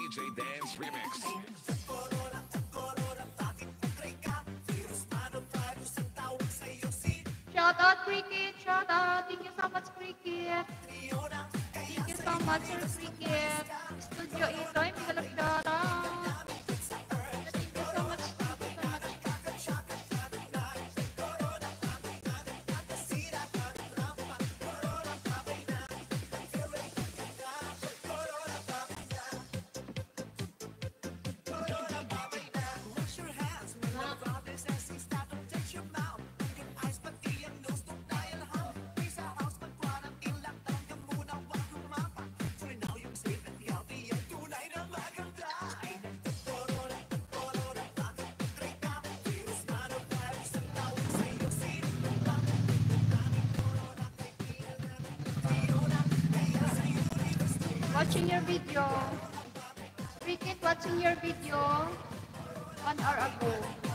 DJ Dance Remix. Shout out Cricket, shout out. Thank you so much Cricket. Thank you so much Sir Cricket. Studio Itoy, Miguel shout out. Thank you so much. Thank you so much. Watching your video. Cricket watching your video 1 hour ago.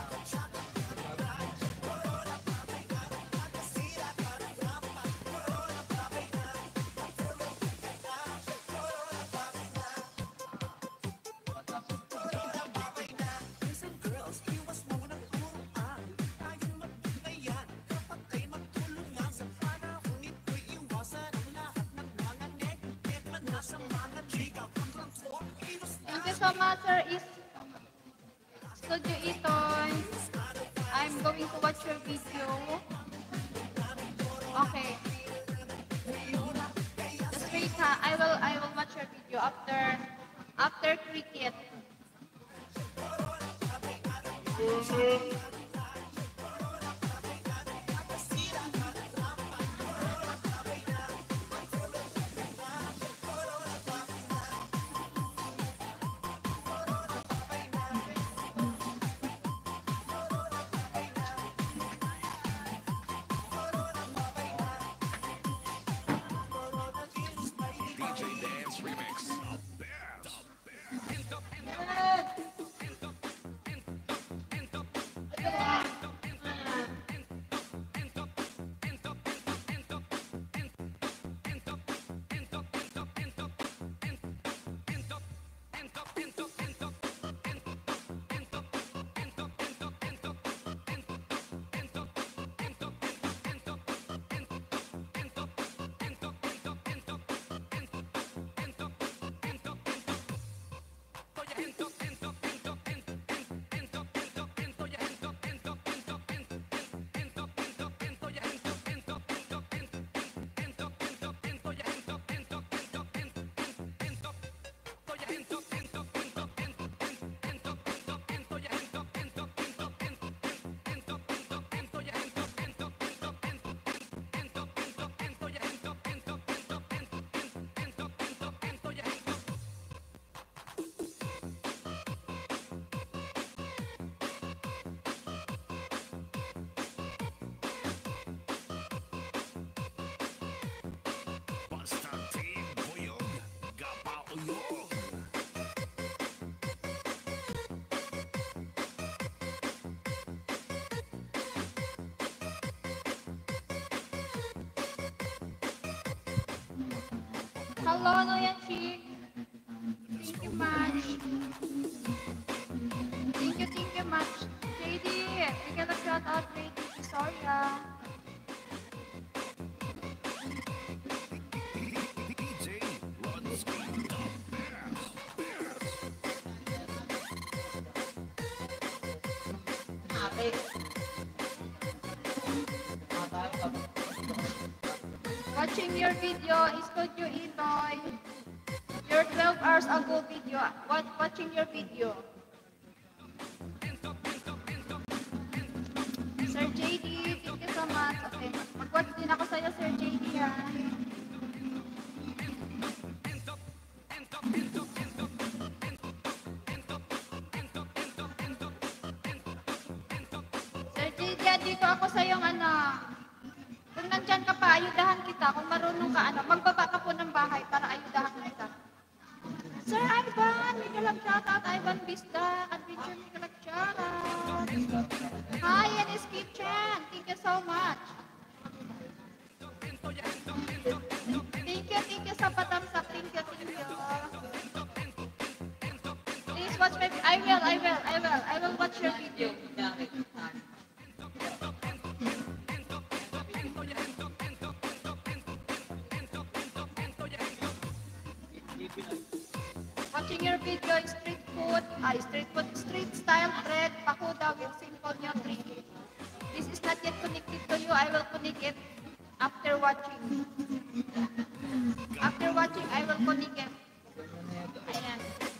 Thank you so much, Sir Studio Itoy. I'm going to watch your video. Okay. Just wait ha. I will watch your video after cricket. DJ Dance Remix. Hello, Noyan Chick. Thank you much. Thank you much. JD, we got a shout out JD Soria. DJ runs the Watching your video, Studio Itoy. Your 12 hours ago video. Watching your video. Sir JD, thank you so much. Okay, mag-watch din ako sa'yo, Sir JD, ha. Sir JD, dito ako sa yung kung nandyan ka pa, ayudahan kita. Kung marunong ka, magbaba ka po ng bahay para ayudahan kita. Sir Ivan, may kalag shoutout. Ivan Bisda, Adventure, may kalag shoutout. Hi, NS Kitchen. Thank you so much. Thank you sa patamsak. Thank you. I will watch your video. Watching your video is street style bread, pakuda with simple nutrition. This is not yet connected to you. I will connect it after watching. After watching, I will connect it. Ayan.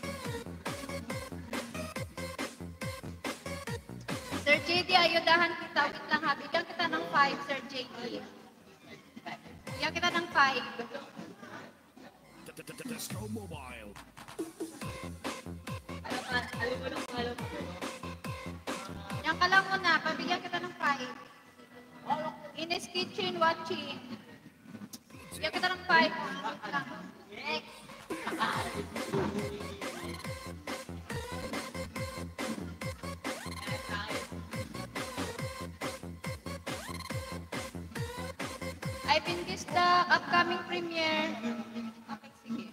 Sir JD, ayudahan kita. Wait lang ha. Bigyan kita ng 5, Sir JD. Bigyan kita ng 5. Disco Mobile. Yan ka lang muna. Pabigyan kita ng 5. Ines Kitchen watching. Bigyan kita ng 5. Wait lang. Next. I think this the upcoming premiere. Okay, sige.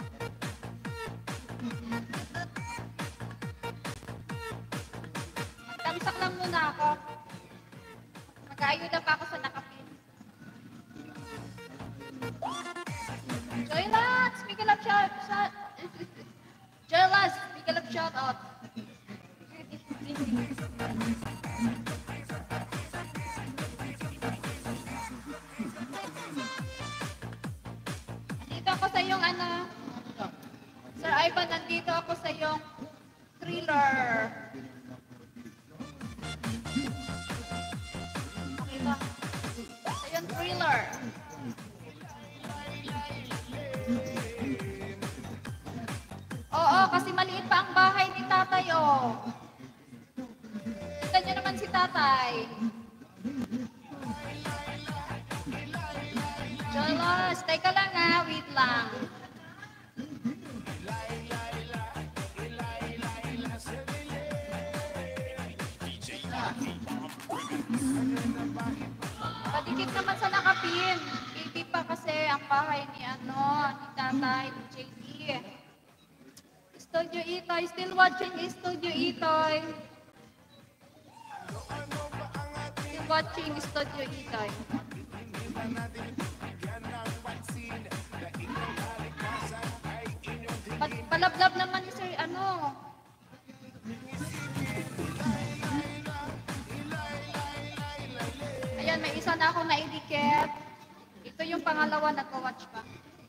Magtamsak lang muna ako. Mag-aayuda pa ako sa nakapin. Joylas! Bigyan lang shout. Joylas! Bigyan lang shout out. Nandito ako sa iyong ano. Sir Ivan, nandito ako sa iyong thriller. Okay ba? Sa iyong thriller. Oo, kasi maliit pa ang bahay ni tatay, oh. Tignan niyo naman si tatay. Joylos, teka lang ha, wait lang. Padikit naman sa nakapin. Hindi pa kasi ang bahay ni ni tatay, ni JD. Studio Itoy, still watching Studio Itoy. Still watching Studio Itoy. Palablab naman ni Sir Ayan, may isa na akong naidikit. Ito yung pangalawa, nagwa-watch pa.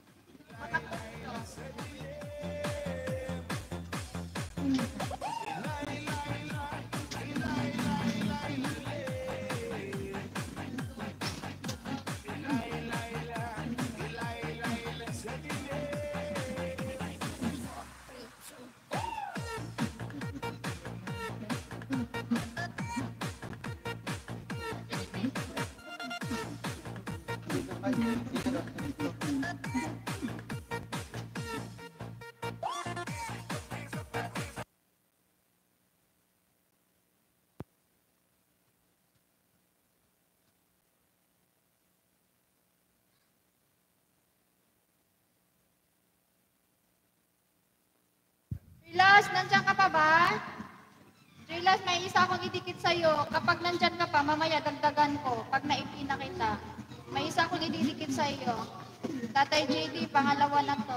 Rilas, nandiyan ka pa ba? Rilas, may isa akong idikit sa'yo. Kapag nandiyan ka pa, mamaya dagdagan ko. Pag naipina kita, may isa akong ididikit sa'yo. Tatay JD, pangalawa na to.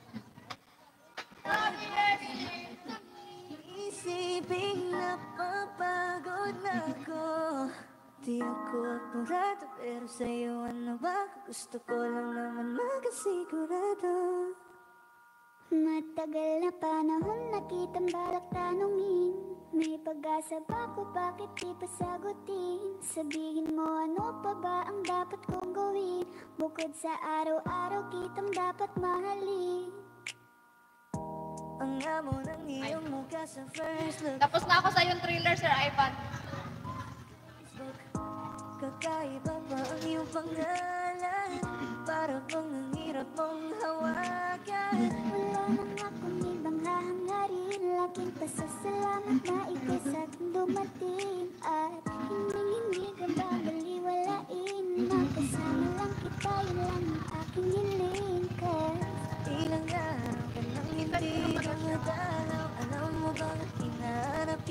Isipin na papagod na ako. Di ako apurado, pero sa'yo ano ba? Gusto ko lang naman makasigurado. Matagal na panahon nakitang balak tanungin. May pag-asa ba ko, bakit di pa sagutin? Sabihin mo ano pa ba ang dapat kong gawin? Bukod sa araw-araw kitang dapat mahalin. Ang amo ng iyong mukha sa first look. Tapos na ako sa yung thriller, Sir Ivan. Kakaiba pa ang iyong pangalan. Para bang ang hirap mong hawakan. Wala nang akong ibang hahangarin. Laking pasasalamat na ika'y sa akin dumating. At hindi ka ba baliwalain? Makasama lang kita, yun lang ang aking hiling. Ilang araw ka nang hindi ka madalaw. Alam mo bakit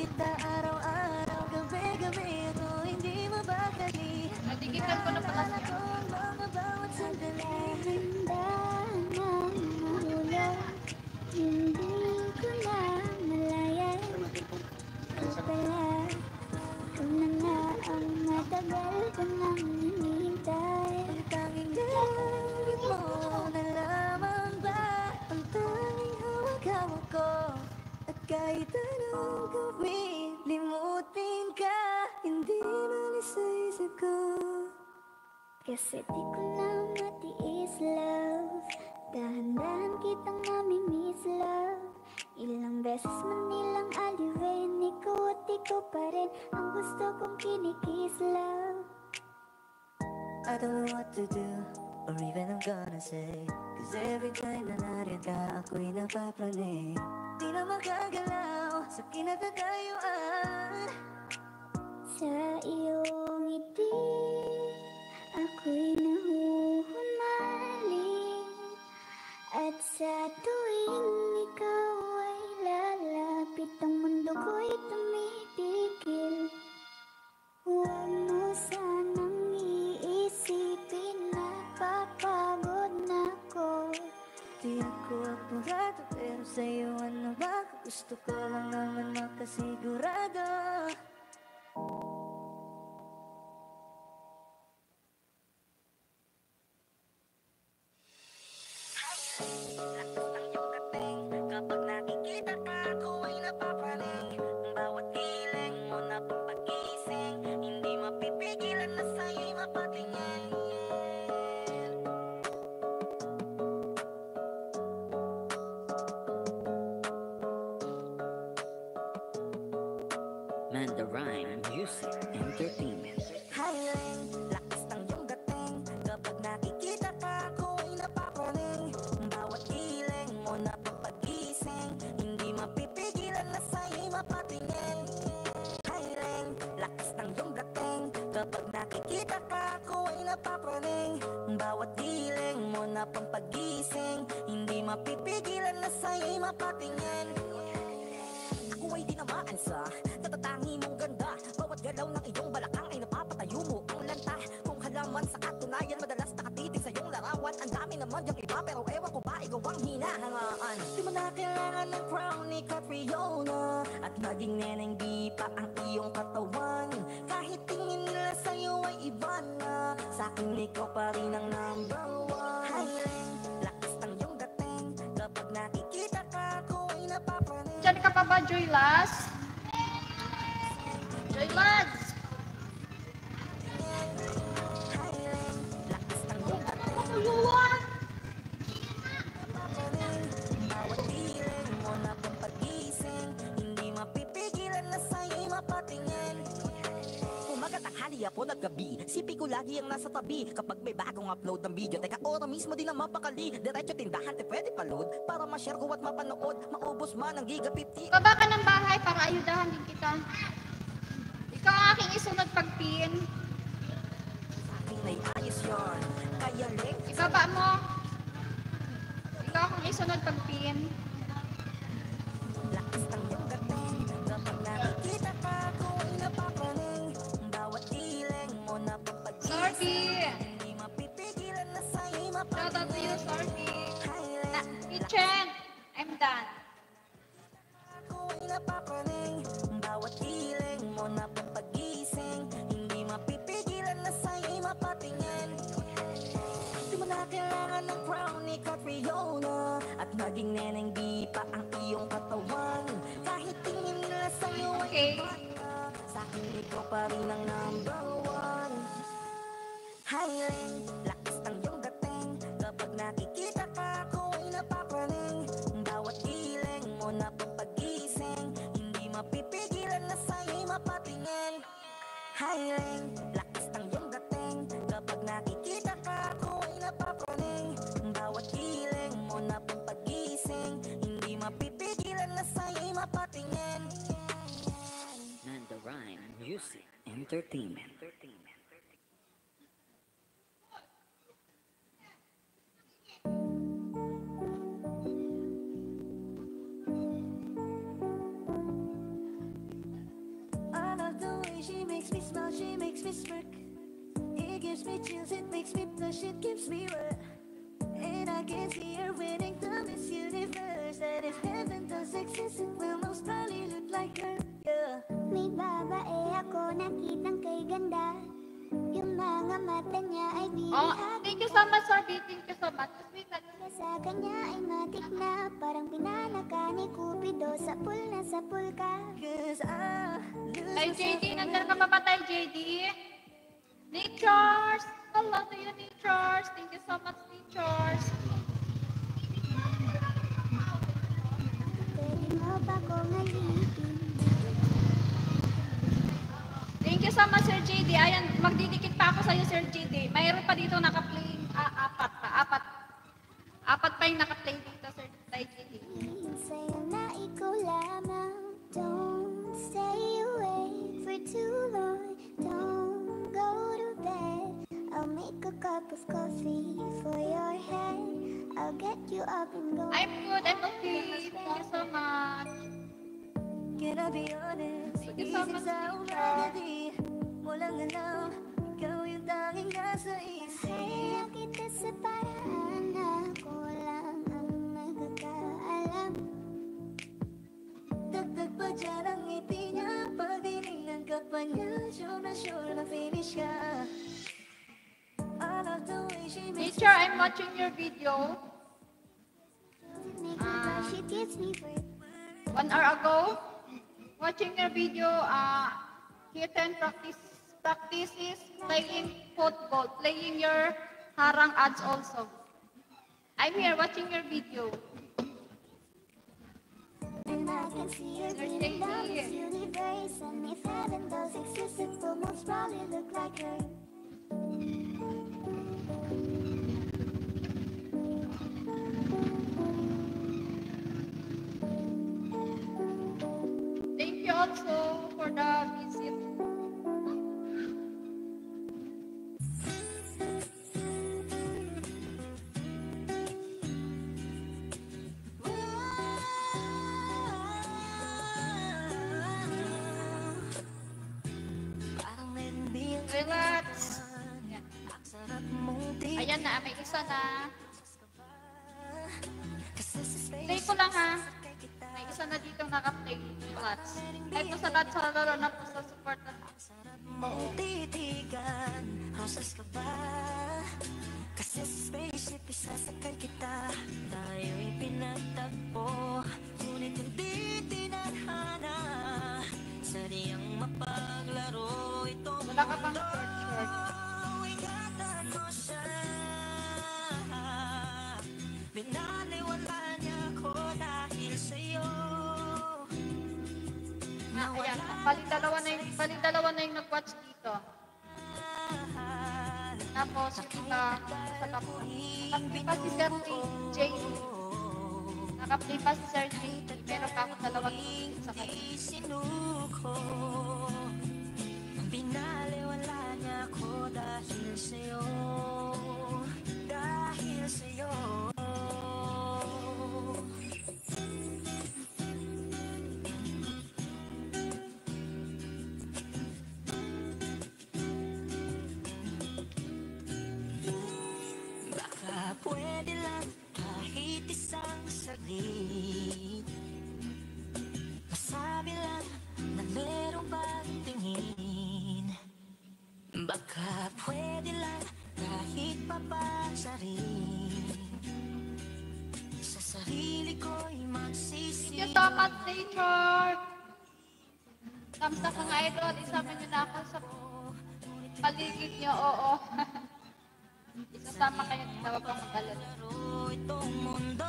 kita araw-araw, gabi-gabi ako hindi mabakali. Nadigitan ko na pala Naalala siya. ko ang mga bawat sandali. Dahan ng mahulog, hindi ko na malayan. Ikaw pala, ikaw na nga ang matagal ko nang hinihintay. Ang tanging damdamin mo na lamang ba ang tanging hawak-hawak ko. At kahit anong gawin, limutin ka, hindi malis sa isip ko. Kasi di ko na matiis, love. Dahan-dahan kitang namimiss, love. Ilang beses man nilang aliwin, ikaw at ikaw pa rin ang gusto kong kinikiss, love. I don't know what to do, or even I'm gonna say. Cause every time na nariyan ka, ako'y napapraning. Di na makagalaw sa kinatatayuan. Sa iyong ngiti, ako'y nahuhumaling. At sa tuwing ikaw ay lalapit, ang mundo ko'y tumipigil. Huwag mo sanang iisipin na papagod na ako. Di ako apurado, pero sa'yo ano ba? Gusto ko lang naman makasigurado. Kapag nakikita ka, ako ay napapraning. Bawat hiling mo na papagising, hindi mapipigilan na sa'yo'y mapatingin. Mandarine Music Entertainment. Highline, lakas ng iyong dating. Kapag nakikita ka, ako ay napapraning. Bawat hiling mo na papagising, hindi mapipigilan na sa'yo'y mapatingin. Highline, lakas ng iyong dating. Kapag nakikita ka, ako ay napapraning. Bawat hiling mo na pampagising, hindi mapipigilan na sa'yo'y mapatingin. Ako ay dinamaan sa natatangi mong ganda. Bawat galaw ng iyong balakang ay napapatayo mo ang lanta. Kung halaman sa katunayan, madalas nakatitig sa iyong larawan. Ang dami naman yung iba, pero ewan ko ba ikaw ang hinahangaan. Di mo na kailangan ng crown ni Catriona, at naging neneng di pa ang iyong katawan. Kahit tingin nila sa'yo ay iba na, sa'kin ikaw pa rin ang number one. Highline, lakas ng iyong dating. Kapag nakikita ka, ako ay napapraning. Diyan ka pa ba, Joylas? Joylas! Ayuwan! Bawat hiling mo na pampagising, hindi mapipigilan na sa'yo'y mapatingin. Umaga, tanghali, hapon at gabi, sipi ko lagi ang nasa tabi. Kapag may bagong upload ng video, teka ora mismo din ang mapakali. Diretso tindahan, te pwede pa-load, para ma-share ko at mapanood. Maubos man ang giga 50. Baba ka ng bahay para ayudahan din kita. Ikaw ang aking isunod pagpin. Aking ayos yun, kaya link. Ibaba mo. Ikaw akong isunod pagpin. Lakas ng iyong dating. Kapag nakikita ka, ako ay napapraning. Bawat hiling mo na pampagising, Sorry! hindi mapipigilan na sa'yo'y Shout out to mapatingin. you, Sorry. Highlight, Kitchen! I'm done. ako ay napapraning. Bawat hiling mo na pampagising, hindi mapipigilan na sa'yo'y mapatingin. Di mo na kailangan ng crown ni Catriona, at naging neneng di pa ang iyong katawan. Kahit tingin nila sa'yo ay Okay. iba na, sa'kin ikaw pa rin ang number one. Highline, lakas ng iyong dating. Kapag nakikita ka, ako ay napapraning. Bawat hiling mo na pampagising, hindi mapipigilan na sa'yo'y mapatingin. Highline, lakas ng iyong dating. Kapag nakikita ka, ako ay napapraning. Bawat hiling mo na pampagising, hindi mapipigilan na sa'yo'y mapatingin. Mandarine Music Entertainment. makes me smile, she makes me smirk. It gives me chills, it makes me blush, it gives me wet. And I can see her winning the Miss Universe. That if heaven does exist, it will most probably look like her. Yeah. May babae ako nakitang kay ganda. Yung mga mata niya ay Oh, binihag. thank you so much, Sir B. Thank you so much. Wait, Sa kanya ay matik na. Parang pinanaka ni Cupido. Sapul na sapul ka. Cause I lose Tay myself JD, in nandiyan ka pa ba tayo, JD? Natures! Hello to you, Natures. Thank you so much, Natures. Pwede mo ba kong alipin? Thank you so much, Sir JD. Ayan, magdidikit pa ako sa'yo, Sir JD. Mayroon pa dito naka-play, apat pa yung naka-play dito, Sir JD. Sa'yo na ikaw lamang. Don't stay away for too long. Don't go to bed. I'll make a cup of coffee for your head. I'll get you up and go. I'm good, I'm okay. Thank you so much. Can I be honest? Thank you so Isip much, sa teacher. ugali mo lang alam. Ikaw yung tanging nasa isip. Kaya kita sa paraan na ako lang ang nakakaalam. Dagdag pa dyan ang ngiti niya. Pag tinignan ka pa niya, sure na finish ka. I love the way she makes Teacher, I'm watching your video. Make me blush, it gives me breath. 1 hour ago, watching your video, Kitten practices playing football, playing your harang ads also. I'm here watching your video. And I can see her dreaming down this universe. And if heaven does exist, it will most probably look like her. Thank you also for the visit. parang nandiyang Relax. Ayan. ang sarap mong tingnan. Ayan na, may isa na. Kasi sa space Play ko lang ha. kay kita. May isa na dito naka-play. Relax. Ay po sa lahat sa lalo na po sa support na. Sarap mong titigan. Rosas ka ba? Kasi sa spaceship isasakay kita. Tayo'y pinagtagpo. Ngunit hindi tinadhana. Sadyang mapaglaro itong Wala ka pang short. ingatan mo siya. Binaliwala niya ako dahil sa'yo. Ayan, bali dalawa na yung nag-watch dito. Tapos yung sa tapos. Naka-play pa si Sir JD. Naka-play pa si Sir JD. Meron pa ako dalawang sa kanya. Isinuko. Binaliwala niya ako dahil sa'yo. Dahil sa'yo. Baka pwede lang kahit isang saglit. Masabi lang na meron bang tingin. Baka pwede lang kahit papasarin. Sa sarili ko'y Thank magsisi. you so much, Nature! Thumbs up mga idol. Isama nyo na ako sa paligid nyo. Oo. Isasama kayo dito. Huwag kang mag-alala. Laro itong mundo.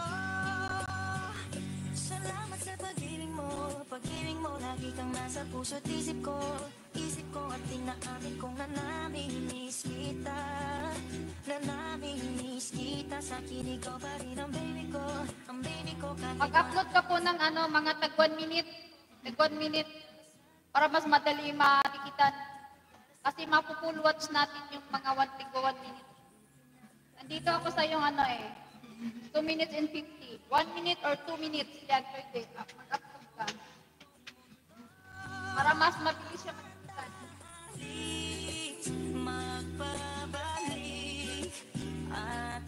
Salamat sa pag-ibig mo. Pag-ibig mo, lagi kang nasa puso't isip ko. Isip ko at tinaamin kong nanamimiss kita. Nanamimiss kita. Sa kinig ko pa rin ang baby ko. Ang baby ko kahit Mag-upload ka po ng mga tag 1 minute. Tag 1 minute. Para mas madali matikitan. Kasi mapupull watch natin yung mga 1 minute. Nandito ako sa yung 2 minutes and 50. 1 minute or 2 minutes. Yan, pwede. Mag-upload ka. Para mas mabilis siya matikitan. Please, magpabalik at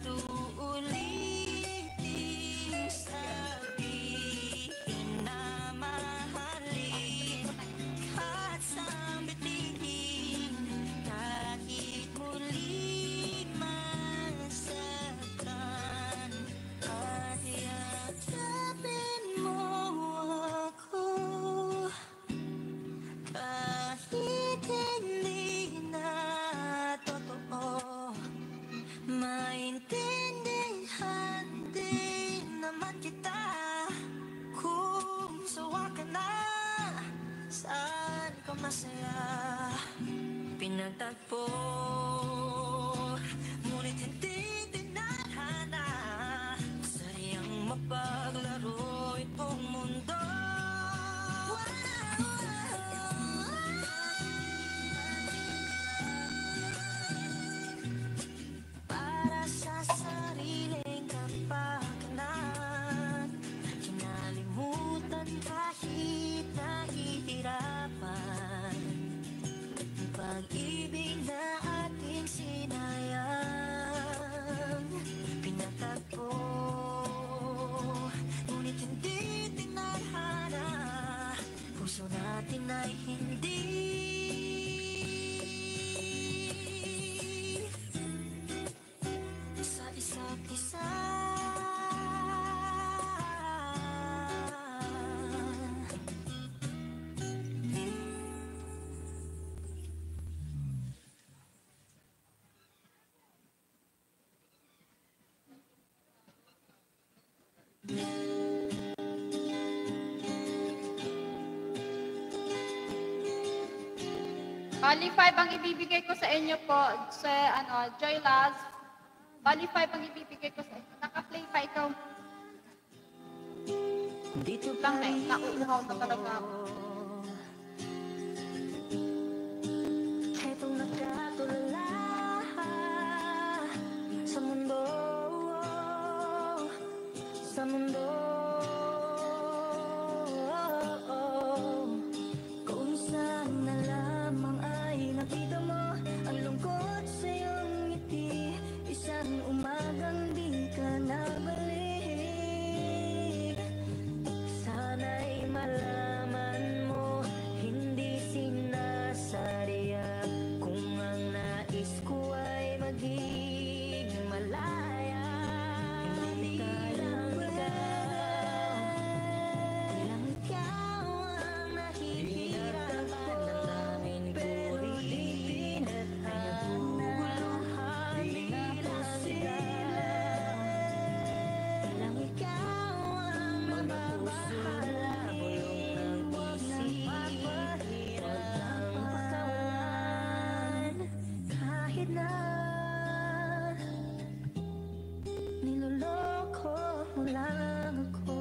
uulitin, sabihin na mahalin at sambitin kahit muli masaktan at yakapin mo ako kahit hindi na totoo. Maintindihan din naman kita kung sawa ka na, saan ka masaya. Pinagtagpo, ngunit hindi tinadhana, sayang mapaglaro itong mundo. Para sa sariling kapakanan, kinalimutan kahit nahihirapan. Pag-ibig na ating sinayang, pinatagpo, ngunit hindi tinadhana, puso natin ay hindi sa isa't isa. Bali 5 ang ibibigay ko sa inyo po sa Joy Laz. Bali 5 ang ibibigay ko sa inyo. Naka-play pa ikaw. Dito Lang na, nauuhaw na talaga ako. Etong nagkatulala sa mundo, sa mundo. Kung saan na lamang ay nakita mo ang lungkot sa iyong ngiti, isang umagang di ka nabalik. Sana'y malaman mo, hindi sinasadya, kung ang nais ko ay maging malaya. Hindi ka lang ikaw ang nahihirapan ng daming pero di pinaghahanap. Bilang ikaw ang mababahala, bulong ng isip, hirap ng pagkawalan. Kahit na niloloko mo lang ako,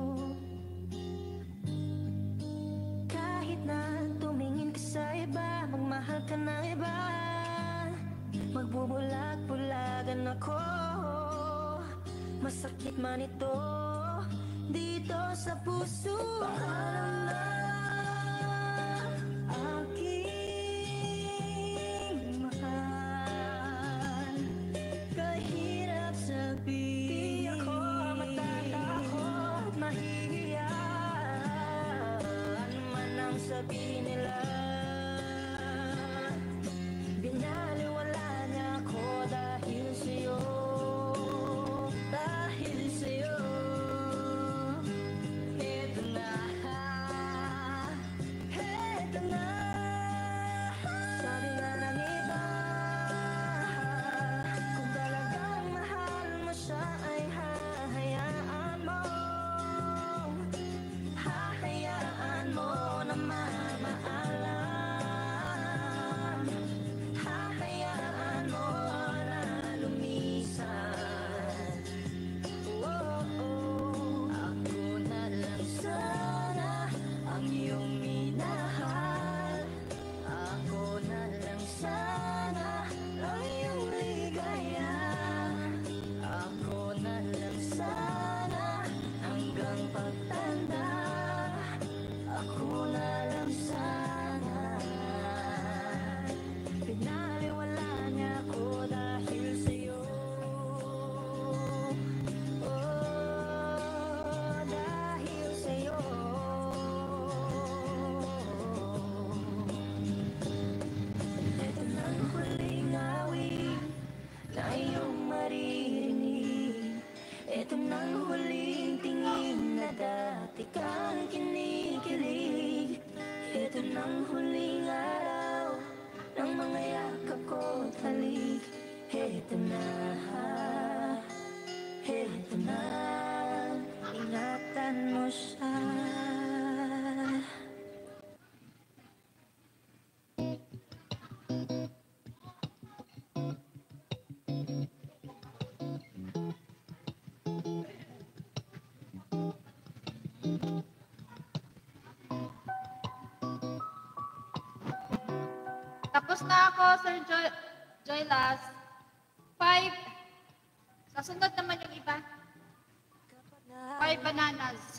kahit na tumingin ka sa iba, magmahal ka na iba, magbubulag-bulagan ako. Masakit man ito dito sa puso. Alam na aking mahal, kahirap sabihin, di ako matatakot, mahihiya, ano man ang sabihin nila. Binaliwala niya ako dahil sa'yo, dahil sa'yo. Eto na, eto na. Sabi nga ng iba, kung talagang mahal mo siya ay hahayaan mo, hahayaan mo na mamahal. ng huling araw ng mga yakap ko at halik. Heto na, heto na, ingatan mo siya. Tapos na ako, Sir Joylas. 5. Sa sunod naman yung iba. 5 bananas.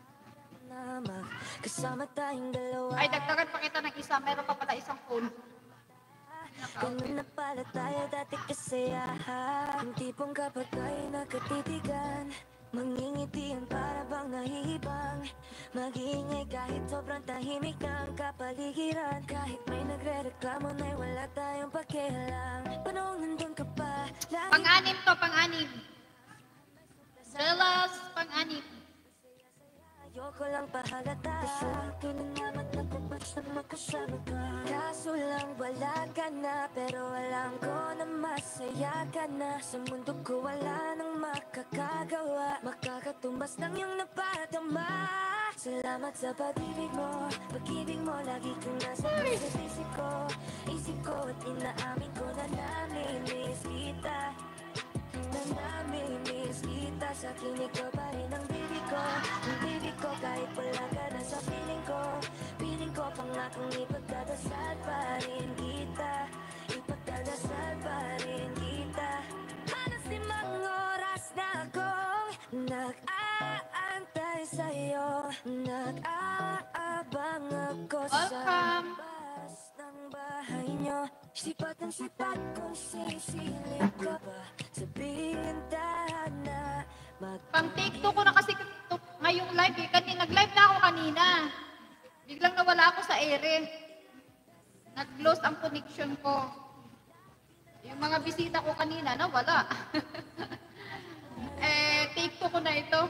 Kasama tayong dalawa. Ay, dagdagan pa kita ng isa. Meron pa pala isang phone. Ganun na pala tayo dati kasi yung tipong kapag tayo nakatitigan, mangingitian para bang nahihibang. Mag-iingay kahit sobrang tahimik na ang kapaligiran. Kahit may nagre-reklamo na'y wala tayong pakialam. Panong nandun ka pa lagi. Pang-anim to, pang-anim. Joylas, pang-anim. Ayoko lang pahalata. Kasama ko na naman nagpapatch na makasama ka. Kaso lang wala ka na, pero alam ko na masaya ka na. Sa mundo ko wala nang makakagawa. Makakatumbas ng iyong napadama. Salamat sa pag-ibig mo lagi kang nasa isip ko at inaamin ko na namimiss kita. Na namimiss kita, sa kinig ko pa rin ang bibig ko. Ang bibig ko kahit wala ka na sa piling ko pangakong ipagdadasal pa rin kita. Ipagdadasal pa rin kita. Halos 5 oras na akong nag-aantay sa'yo. Nag-aabang ako sa Welcome. labas ng bahay nyo. Sipat ang sipat kung sisilip ko ba. Sabihin tahan na Pang-take 2 ko na kasi ngayong live eh. Nag-live na ako kanina. Biglang nawala ako sa ere. Nag-close ang connection ko. Yung mga bisita ko kanina, nawala. Take 2 ko na ito.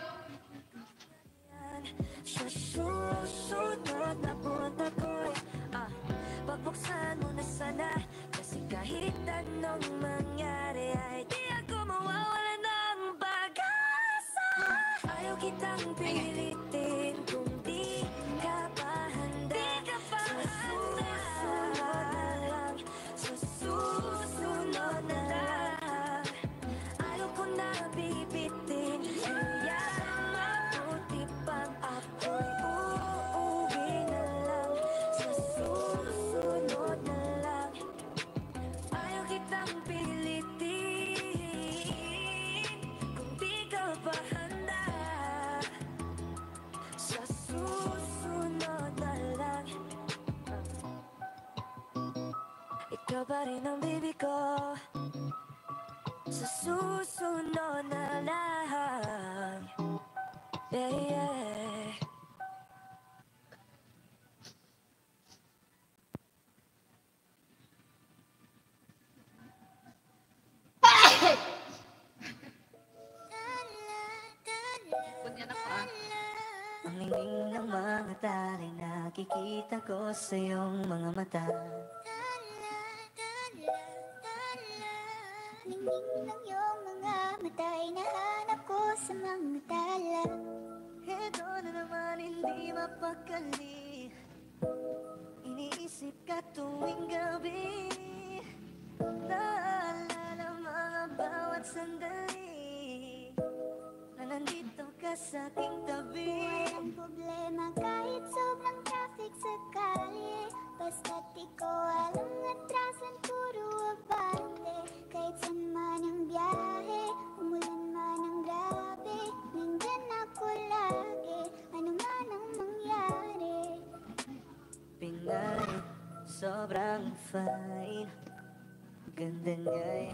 sa susunod na punta ko'y pagbuksan mo na sana. Kasi kahit anong mangyari ay di ako mawawala ng pag-asa. Ayaw kitang pilitin kung di ka pa handa. Sa susunod na lang, ayaw ko na bibitin. Kaya mabuti pang ako'y uuwi na lang. Sa susunod na lang, ayaw kitang pilitin kung di ka pa handa. Sa susunod na lang, ikaw pa rin ang baby ko. Sa susunod na lang, yeah, yeah. Kunya na pa. Ang lingling ng mga tali, nakikita ko sa iyong mga mata. Ningning ng iyong mga mata ay nahanap ko sa mga tala. Ito na naman hindi mapakali, iniisip ka tuwing gabi. Naalala mga bawat sandali na nandito ka sa aking tabi. Walang problema kahit sobrang traffic sa kalye. Basta't ikaw alam atrasan puro abante. Kahit saan man ang biyahe, umulan man ang grabe, nandyan ako lagi, ano man ang mangyari. Pinay, sobrang fine, ganda niya'y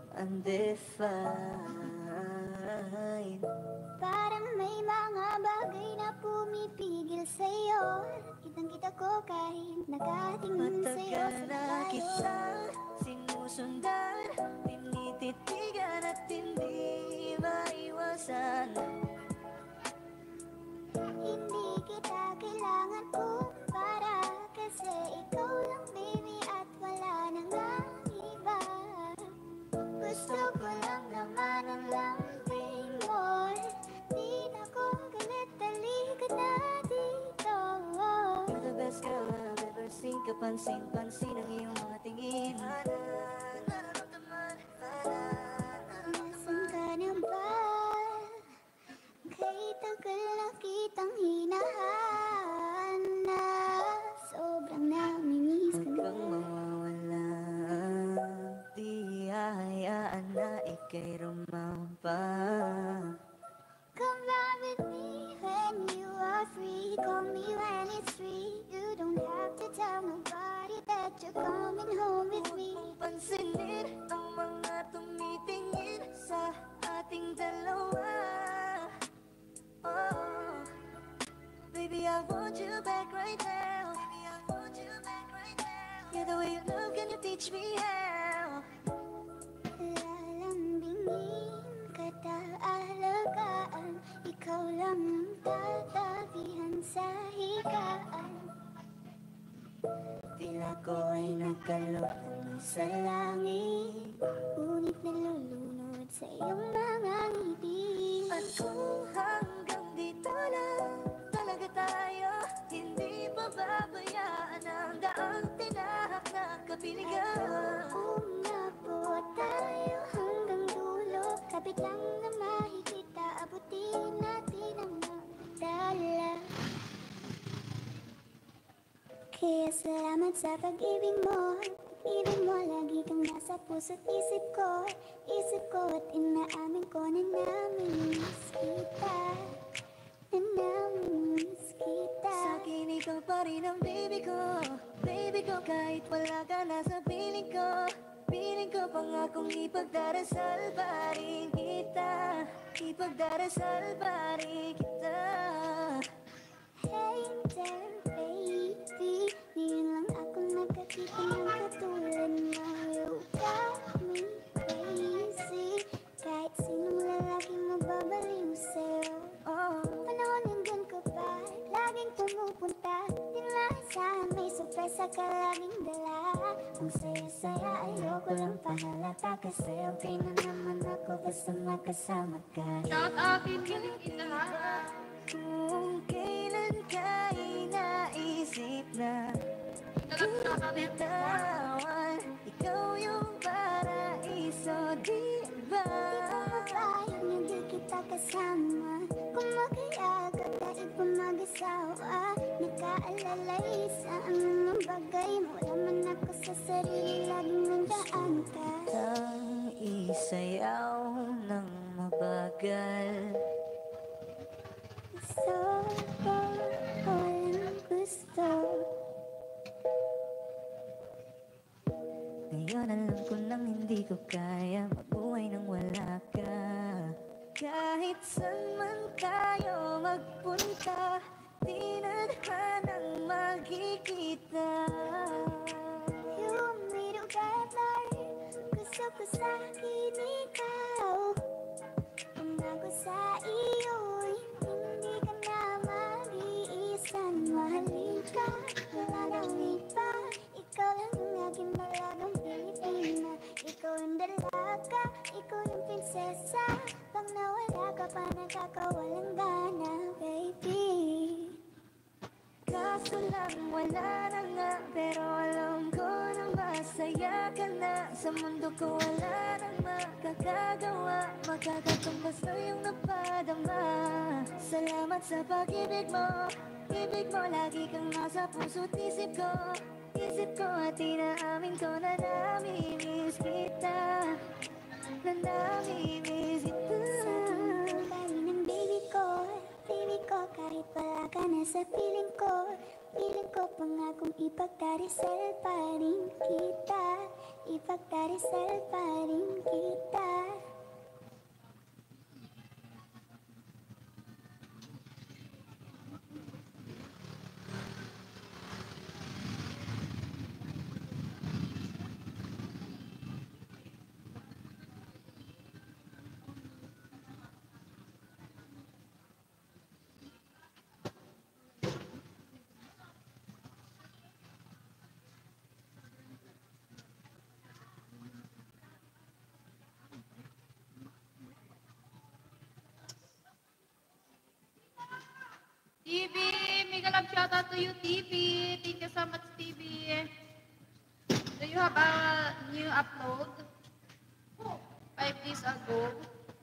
undefined. Parang may mga bagay na pumipigil sa'yo. Kitang-kita ko kahit nakatingin sa'yo Matagal sa na malayo. kitang sinusundan, tinititigan at hindi maiwasan. Hindi kita kailangan ko para kasi kapansin-pansin ang iyong mga tingin. Nasaan ka na ba? Kay tagal na kitang hinahanap. Sobrang namimiss ka na. Hanggang mawawala, di hahayaan na ika'y rumampa. Come ride with me when you are free. Call me when it's free. You don't have to tell nobody that you're coming home with me. Huwag mong pansinin ang mga tumitingin sa ating dalawa. Oh, baby, I want you back right now. Baby, I want you back right now. Yeah, the way you love, can you teach me how? Lalambingin kita alagaan. Ikaw lang ang tatabihan sa higaan. Tila ko ay nakalutang sa langit. Ngunit nalulunod sa iyong mga ngiti. At kung hanggang dito lang talaga tayo, hindi pababayaan ang daang tinahak na kapiligan. Una po tayo hanggang dulo. Kapit lang na makikita, abutin natin ang magdala. Kaya salamat sa pag-ibig mo. Ibig mo, lagi kang nasa puso't isip ko. Isip ko at inaamin ko na namimiss kita. Na namimiss kita. Sa'kin ikaw pa rin ang baby ko. Baby ko, kahit wala ka na sa piling ko. Piling ko pangakong ipagdarasal pa rin kita. Ipagdarasal pa rin kita. Hey there, baby. Ngayon lang ako nakakita ng katulad mo. You got me crazy. Kahit sinong lalaki mababaliw sa'yo. Oh, Panahon nandun ka pa, laging pumupunta. Di maasahan, may sorpresa ka laging dala. Ang saya-saya, ayoko lang pahalata. Kasi okay na naman ako basta makasama ka. Shout out din kita. kung kailan ka inaisip na bitawan, ikaw yung paraiso, di ba? Sayang hindi kita kasama. Kung mag-iagad kahit pa mag-asawa. Nakaalalay sa anong bagay. Wala man ako sa sarili, laging nandaan ka. Ang isayaw ng mabagal. Gusto ko, walang gusto. Ngayon alam ko nang hindi ko kaya mabuhay nang wala ka. Kahit saan man tayo magpunta, di na nang magkikita. You want me together. Gusto ko sa'kin ikaw. Pangako sa iyo, hindi ka na mag-iisa. Mahalin ka, wala nang iba. Ikaw lang ang aking dalagang Pilipina. Ikaw ang dalaga, ikaw yung prinsesa. Pag nawala ka pa, nakakawalang gana, baby. Kaso lang wala na nga, pero alam ko na masaya ka na. Sa mundo ko wala nang makakagawa, makakatumbas na yung napadama. Salamat sa pag-ibig mo, ibig mo lagi kang nasa puso't isip ko. Isip ko at inaamin ko na namimiss kita. Na namimiss kita. Sa'kin ikaw pa rin ang baby ko. Baby ko, kahit wala ka na sa piling ko. Piling ko pangakong ipagdarasal pa rin kita. Ipagdarasal pa rin kita. shout out to you, TV. Thank you so much, TV. Do you have a new upload? 5 days ago.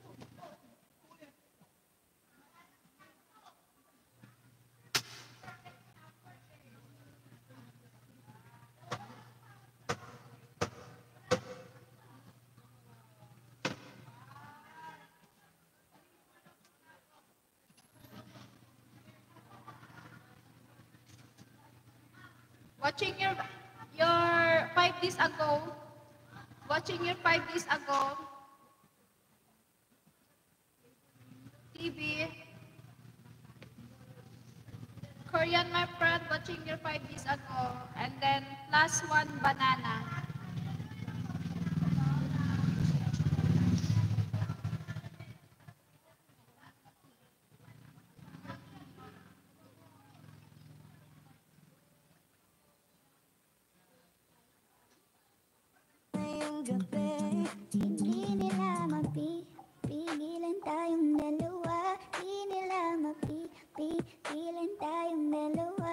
Watching your 5 days ago. Watching your 5 days ago. TV. Korean, my friend, watching your 5 days ago. And then last one, banana. Ngayong gabi, Hindi nila mapipigilan tayong dalawa. Hindi nila mapipigilan tayong dalawa.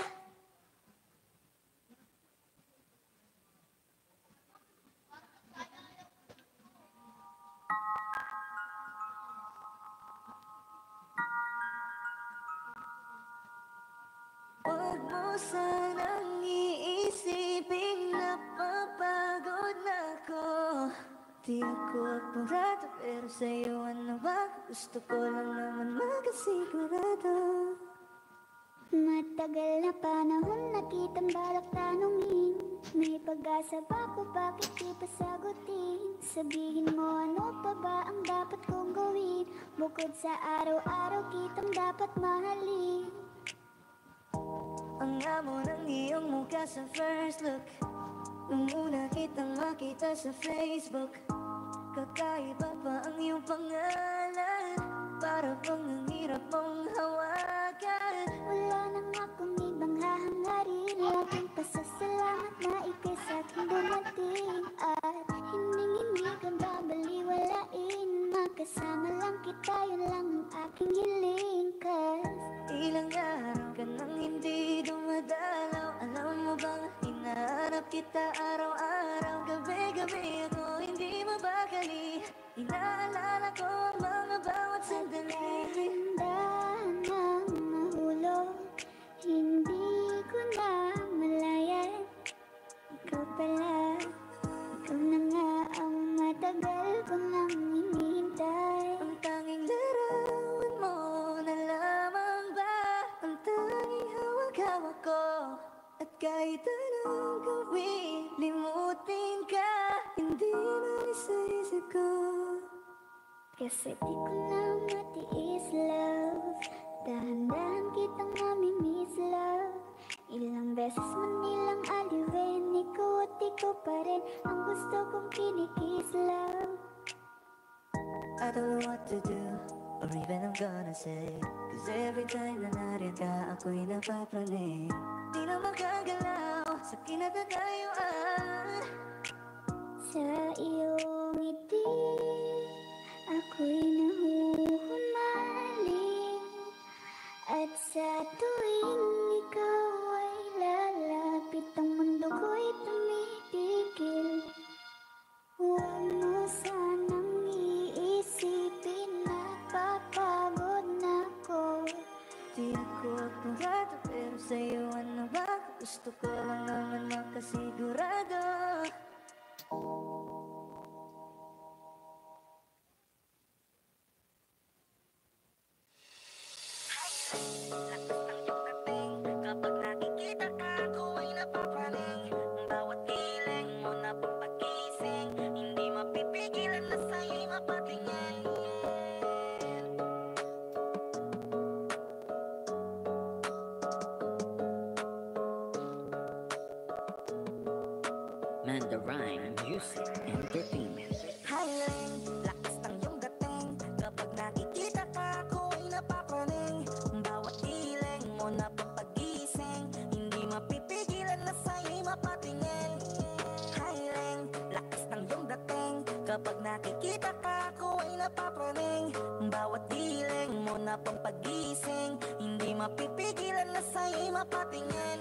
huwag mo sanang iisipin napapagod na ako. Di ako apurado pero sa'yo ano ba? Gusto ko lang naman makasigurado. Matagal na panahon na kitang balak tanungin. May pag-asa ba ko, bakit di pa sagutin? Sabihin mo ano pa ba ang dapat kong gawin? Bukod sa araw-araw kitang dapat mahalin. Ang amo ng iyong mukha sa first look, nung una kitang makita sa Facebook. Kakaiba pa ang iyong pangalan, para bang ang hirap mong hawakan. Wala nang akong ibang hahangarin. Laging pasasalamat na ika'y sa'kin dumating. At hindi ka babaliwalain. Makasama lang kita, yun lang ang aking hiling. Cause Ilang araw ka nang hindi dumadalaw. Alam mo bang hinahanap kita araw-araw? Gabi-gabi ako hindi mabakali. Inaalala ko ang mga bawat sandali. handa nang mahulog. Hindi ko na malayan. Ikaw pala, ikaw na nga ang matagal ko nang hinihintay. Ang tanging larawan mo na lamang ba ang tanging hawak-hawak ko? At kahit anong gawin, limutin ka, hindi malis sa isip ko. Kasi di ko na matiis, love. Dahan-dahan kitang mamimiss, love. Ilang beses man nilang aliwin, ikaw at ikaw pa rin ang gusto kong kinikiss, love. I don't know what to do, or even I'm gonna say. Cause every time na nariyan ka, ako'y napapraning. Di na makagalaw sa kinatatayuan. Sa iyong ngiti, ako'y nahuhumaling. At sa tuwing ikaw ay lalapit, ang mundo ko'y tumitigil. Huwag mo sanang iisipin na papagod na ako. Di ako apurado pero sa'yo ano ba? Gusto ko lang naman makasigurado. Kapag nakikita ka, ako ay napapraning. Bawat hiling mo na papagising, hindi mapipigilan na sa'yo'y mapatingin. Mandarine Music Entertainment. Hiling, lakas ng iyong dating. Kapag nakikita ka, ako ay napapraning. Bawat hiling mo na papagising, hindi mapipigilan na sa'yo'y mapatingin. Hiling, lakas ng iyong dating. Kapag nakikita ka, ako ay napapraning. Bawat hiling mo na pampagising, hindi mapipigilan na sa'yo'y mapatingin.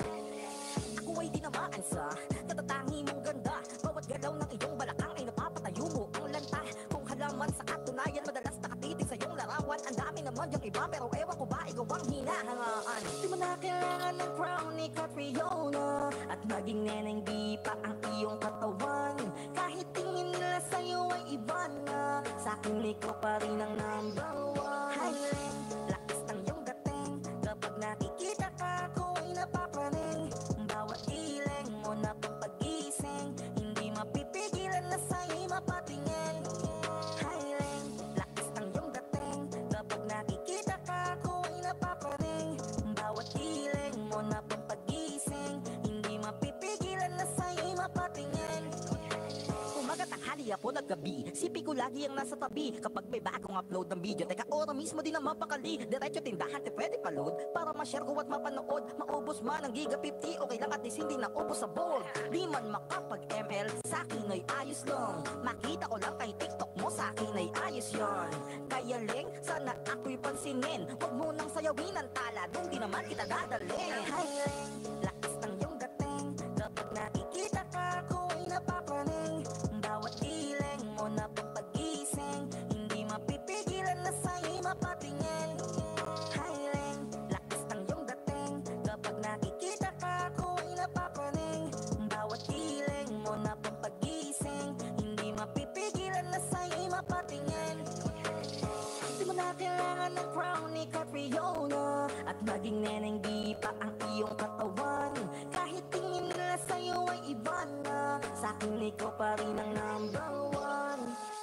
Ako ay tinamaan sa natatangi mong ganda. Bawat galaw ng iyong balakang ay napapatayo mo ang lanta. Kung halaman sa katunayan, madalas nakatitig sa iyong larawan. Ang dami naman yung iba, pero ewan ko ba ikaw ang hinahangaan. Di mo na kailangan ng crown ni Catriona, at maging neneng di pa ang iyong katawan. Kahit tingin nila sa'yo ay iba na, sa'kin ikaw pa rin ang number one. Highland, lakas ng iyong dating, kapag nakikita ka ako ay napapraning. Bawat iling mo na papagising, hindi mapipigilan na sa'yo'y mapatingin. Highland, lakas ng iyong dating, kapag nakikita ka ako ay napapraning. Bawat iling mo na papagising, hindi mapipigilan na sa'yo'y mapatingin. Umaga, tanghali, hapon at gabi, sipi ko lagi ang nasa tabi. Kapag may bagong upload ng video, teka ora mismo din ang mapakali. Diretso tindahan, te pwede pa-load, para ma-share ko at mapanood. Maubos man ang giga 50, okay lang at least hindi na ubos sa bold. Di man makapag-ML, sa'kin ay ayos lang. Makita ko lang kay TikTok mo, sa'kin ay ayos yon. Kaya Leng, sana ako'y pansinin. Huwag mo nang sayawin ang tala, dun di naman kita dadalhin. Hi Leng, lakas ng iyong dating, kapag nakikita ka ako ay napapraning. Bawat iling mo na papagising, hindi mapipigilan na sa'yo'y mapatingin. Highland, lakas ng iyong dating, kapag nakikita ka ako ay napapraning. Bawat iling mo na papagising, hindi mapipigilan na sa'yo'y mapatingin. Di mo na kailangan ng crown ni Catriona, at maging neneng di pa ang iyong katawan. Kahit tingin nila sa'yo ay iba na, sa'kin ikaw pa rin ang number one.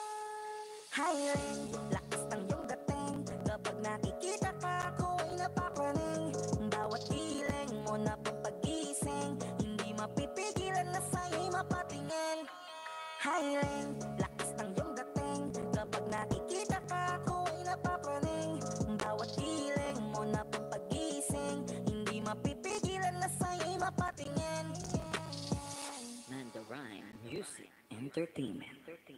Highland, lakas ng iyong dating, kapag nakikita ka ako ay napapraning. Bawat iling mo na papagising, hindi mapipigilan na sa'yo'y mapatingin. Highland, lakas ng iyong dating, kapag nakikita ka ako ay napapraning. Bawat iling mo na papagising, hindi mapipigilan na sa'yo'y mapatingin. Nanda Rhyme Music Entertainment.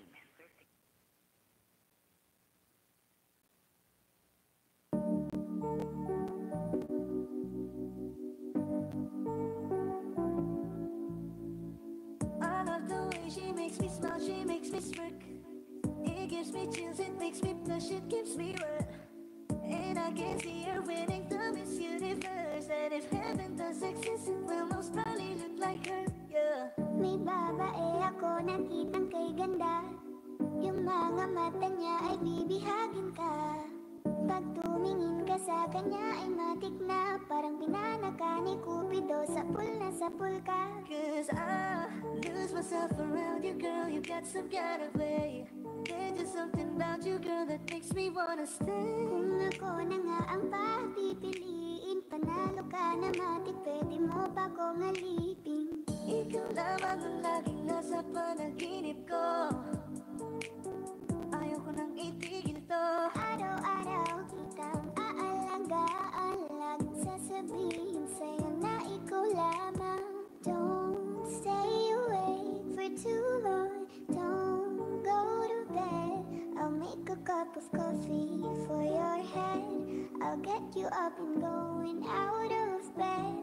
I love the way she makes me smile, she makes me smirk. It gives me chills, it makes me blush, it gives me wet. And I can see her winning the Miss Universe. And if heaven does exist, it will most probably look like her, yeah. May babae ako nakitang kay ganda. Yung mga mata niya ay bibihagin ka. Pag tumingin ka sa kanya ay matik na, parang pinanaka ni Cupido, sapul na sapul ka. Cause I lose myself around you, girl, you got some kind of way. There's just something about you, girl, that makes me wanna stay. Kung ako na nga ang papipiliin, panalo ka na matik, pwede mo pa kong alipin. Ikaw lamang ang laging nasa panaginip ko. Ayaw ko nang itigil to. Araw-araw kitang aalag-aalag, sasabihin sa'yo na ikaw lamang. Don't stay awake for too long, don't go to bed. I'll make a cup of coffee for your head, I'll get you up and going out of bed.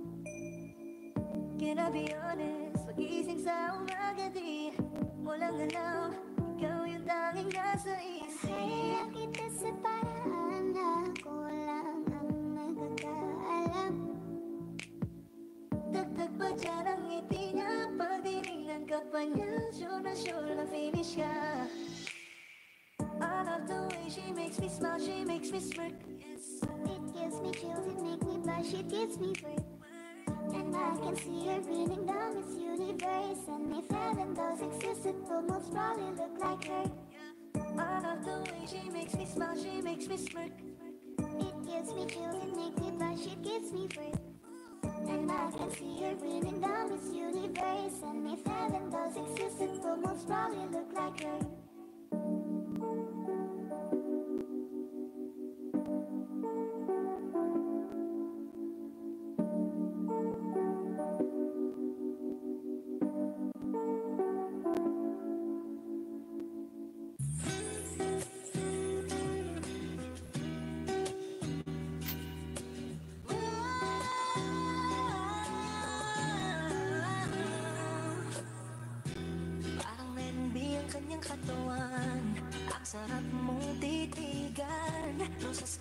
Can I be honest? Pagising sa umaga di mo lang alam, ikaw yung tanging nasa isip. Kaya kita sa paraan na ako lang ang nagkakaalam. Dagdag pa dyan ang ngiti niya, pag tinignan ka pa niya, sure na finish ka. I love the way she makes me smile, she makes me smirk. Yes. It gives me chills, it makes me blush, it gives me breath. And I can see her winning the Miss Universe. And if heaven does exist, it will most probably look like her. I love the way she makes me smile, she makes me smirk. It gives me chills, it makes me blush, it gives me breath. And I can see her winning the Miss Universe. And if heaven does exist, it will most probably look like her.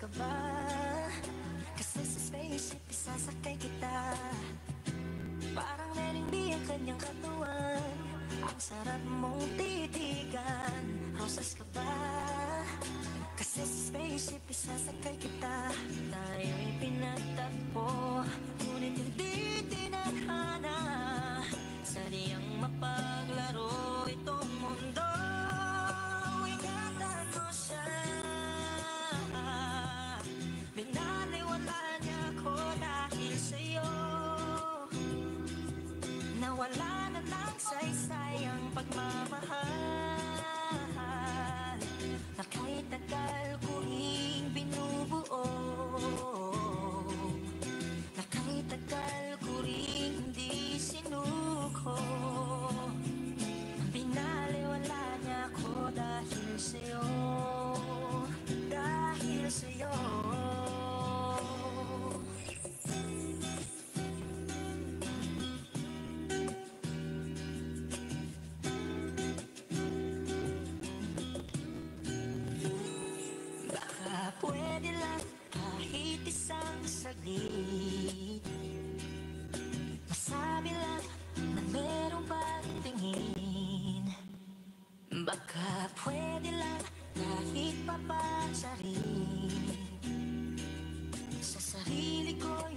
ka ba? Kasi sa spaceship isasakay kita. Parang Lenny ang kanyang katawan. Ang sarap mong titigan. Rosas ka ba? Kasi sa spaceship isasakay kita. Tayo'y pinagtagpo, ngunit hindi tinadhana. Sadyang mapaglaro itong mundo. Ingatan mo siya. Binaliwala niya ako dahil sa'yo. Nawala na ng saysay ang pagmamahal na kahit tagal ko ring binubuo, na kahit tagal ko ring hindi sinuko. Binaliwala niya ako dahil sa'yo, dahil sa'yo. Pwede lang kahit isang saglit, masabi lang na merong pagtingin. Baka pwede lang kahit papasarin, sa sarili ko'y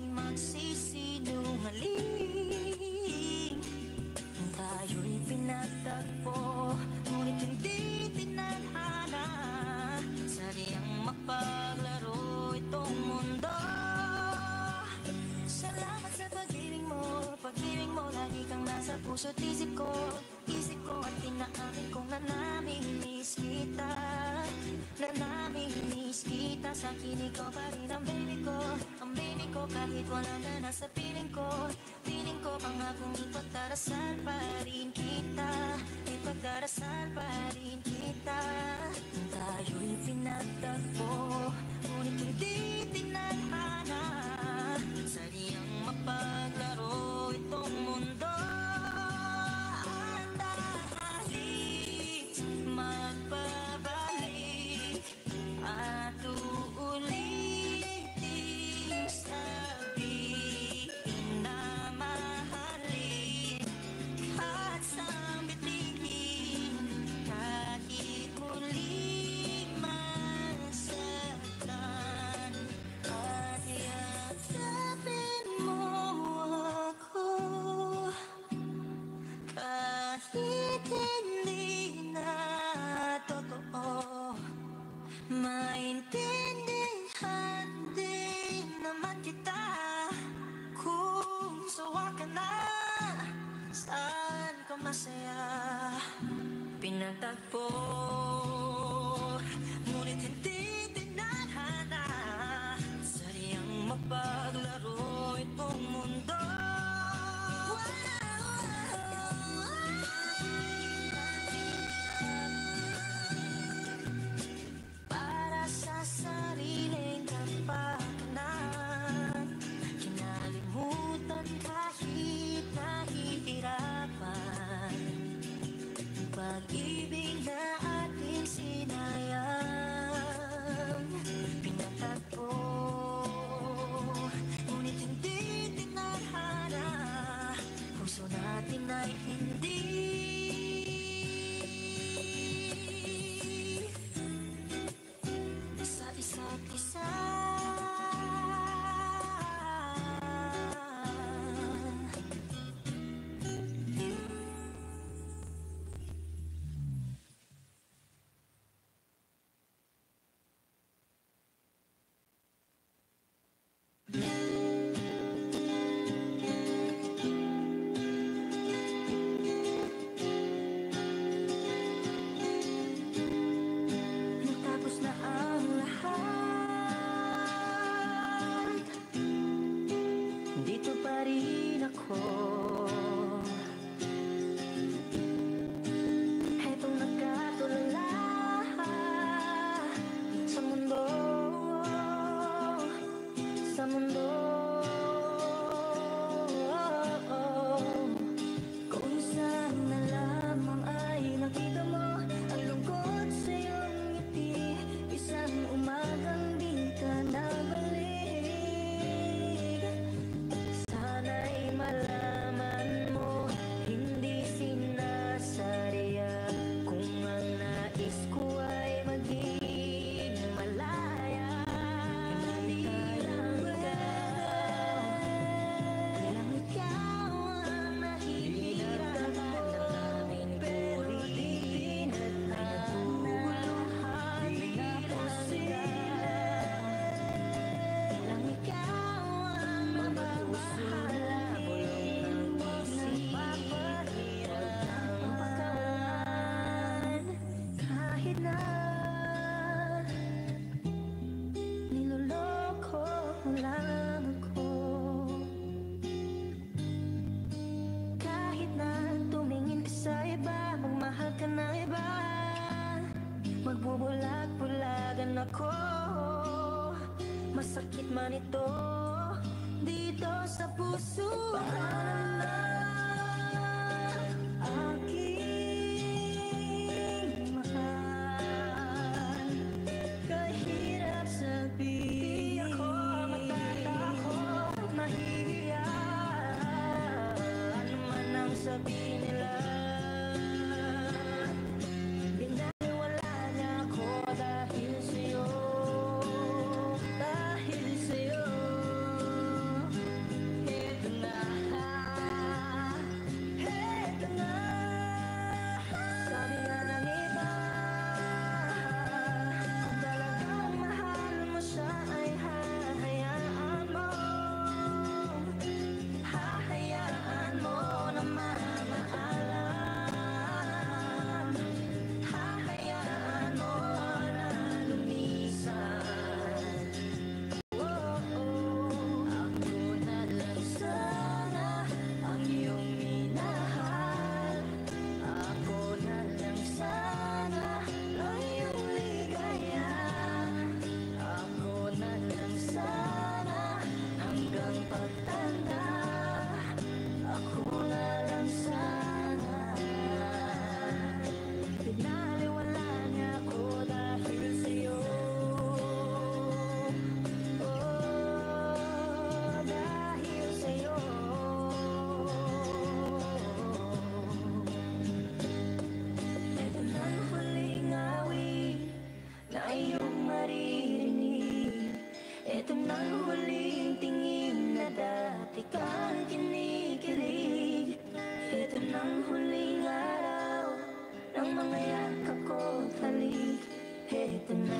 magsisinungaling. Tayo'y pinagtagpo, ngunit hindi tinadhana. Sadyang mapaglaro itong mundo. Salamat sa pag-ibig mo, lagi kang nasa puso't isip ko. Isip ko at tinaamin kong nanamimiss kita. Nanamimiss kita, sa kinig ko pa rin ang baby ko. Ang baby ko kahit wala ka na sa piling ko. Piling ko pangakong ipagdarasal pa rin kita. Ipagdarasal pa rin kita. Tayo'y pinagtagpo, ngunit hindi tinadhana. Sadyang mapaglaro itong mundo. Dahil magpabalik at uulitin, sabihin na mahalin at sambitin kahit muling masaktan. At yakapin mo ako kahit hindi na totoo. Maintindihan din naman kita kung sawa ka na. Saan ka masaya? Pinagtagpo, ngunit hindi tinadhana. Sadyang mapaglaro itong mundo. Para sa sariling kapakanan, kinalimutan kahit nahihirapan. Pag-ibig na ating man ito dito sa puso. Pangalan na aking mahal, kahirap sabihin. Di ako matatakot, mahihiya, ano man ang sabihin nila. Binaliwala niya ako dahil sa'yo, dahil sa'yo. Heto na, heto na. Sabi nga ng iba, kung talagang mahal mo siya ay hahayaan mo, hahayaan mo na mamaalam, hahayaan mo na lumisan. Ako na lang sana ang iyong minahal, ako na lang sana ang iyong ligaya, ako na lang sana hanggang pagtanda, ako na lang sana. Pinaliwala niya ako dahil sa'yo, dahil sa'yo. Ito na ang huling awit na iyong maririnig. Ito na ang huling tingin na dati kang kinikilig. Ito na ang huling araw ng mga yakap ko't halik. Ito na,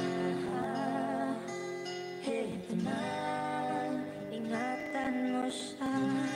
ingatan mo siya.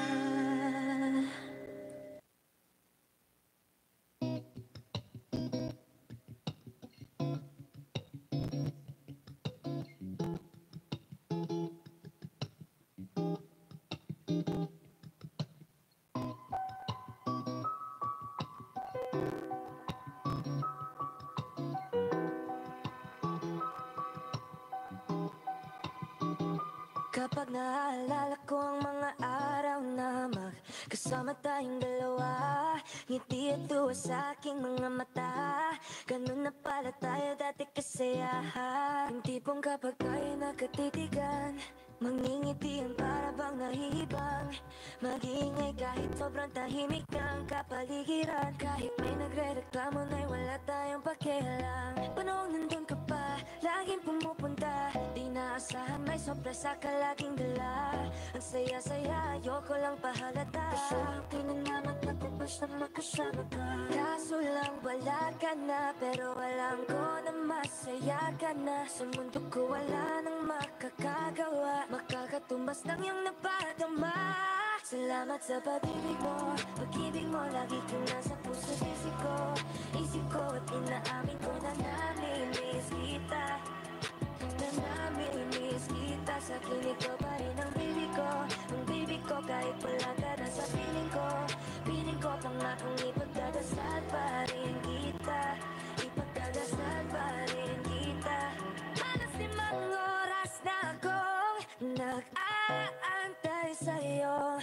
Kapag naalala ko ang mga araw na magkasama tayong dalawa, ngiti at tuwa sa aking mga mata, ganun na pala tayo dati kasayahan. Yung tipong kapag tayo nakatitigan, mangingitian para bang nahihibang, mag-iingay kahit sobrang tahimik ng kapaligiran. Kahit may nagre-reklamo na'y wala tayong pakialam. Panong nandun ka pa, laging pumupunta, di naasahan may sorpresa ka laging dala. Ang saya-saya, ayoko lang pahalata. Pasya'y nananamat na kupas na makasama ka. Kaso lang wala ka na, pero alam ko na masaya ka na. Sa mundo ko wala nang makakagawa, makakatumbas ng iyong napadama. Salamat sa pag-ibig mo, pag-ibig mo lagi kang nasa puso isip ko. Isip ko at inaamin ko na namimiss kita, na namimiss kita. Sa kinig ko pa rin ang baby ko, kahit wala ka na sa piling ko. Piling ko pangakong ipagdadasal pa rin kita, ipagdadasal pa rin kita. Halos 5 oras na akong nag-aantay sa'yo,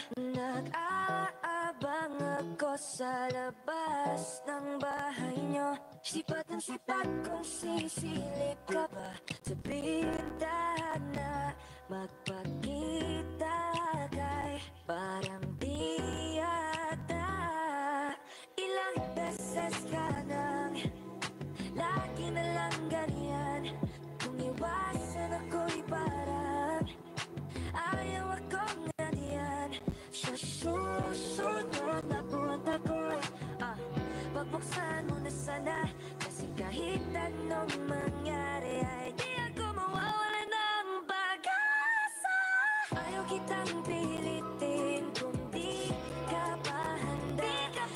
nag-aabang ako sa labas ng bahay nyo. Sipat ang sipat kung sisilip ka ba sa bintana, magpakita kay parang di yata. Ilang beses ka nang lagi na lang ganyan, kung iwasan ako'y parang ayaw akong nandiyan. Sa susunod na buwan ako'y pagbuksan mo na sana, kasi kahit anong mangyari ay di ako mawawala ng pag-asa. Ayaw kitang pilitin kung di ka pa handa.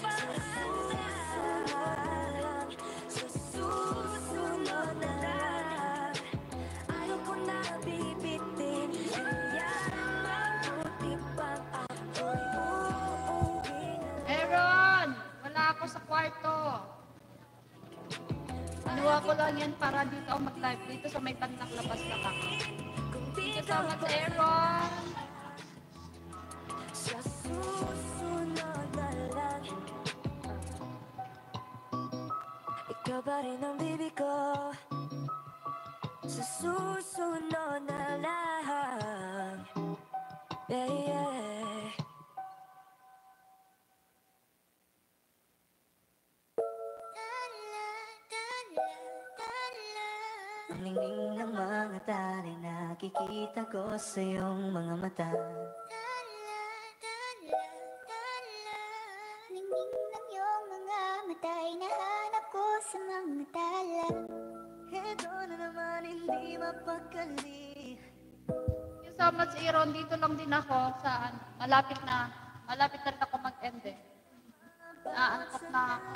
Sa susunod na lang, ayaw ko na bibitin, kaya mabuti pang ako'y uuwi na. Aaron! Wala ako sa kwarto. Kinuha ko lang yan para dito ako mag-live dito sa may bandang labas na ako. Kung di ka Salamat sa Aaron. Sa susunod na lang, ikaw pa rin ang bibi ko. Sa susunod na lang, yeah, yeah. Ang ningning ng mga tali, nakikita ko sa iyong mga mata. Ningning ng iyong mga mata'y nahanap ko sa mga tala. Ito na naman, hindi mapakali. Yung sama sa Aaron, dito lang din ako sa malapit na rin ako mag-end eh. Naantok na ako.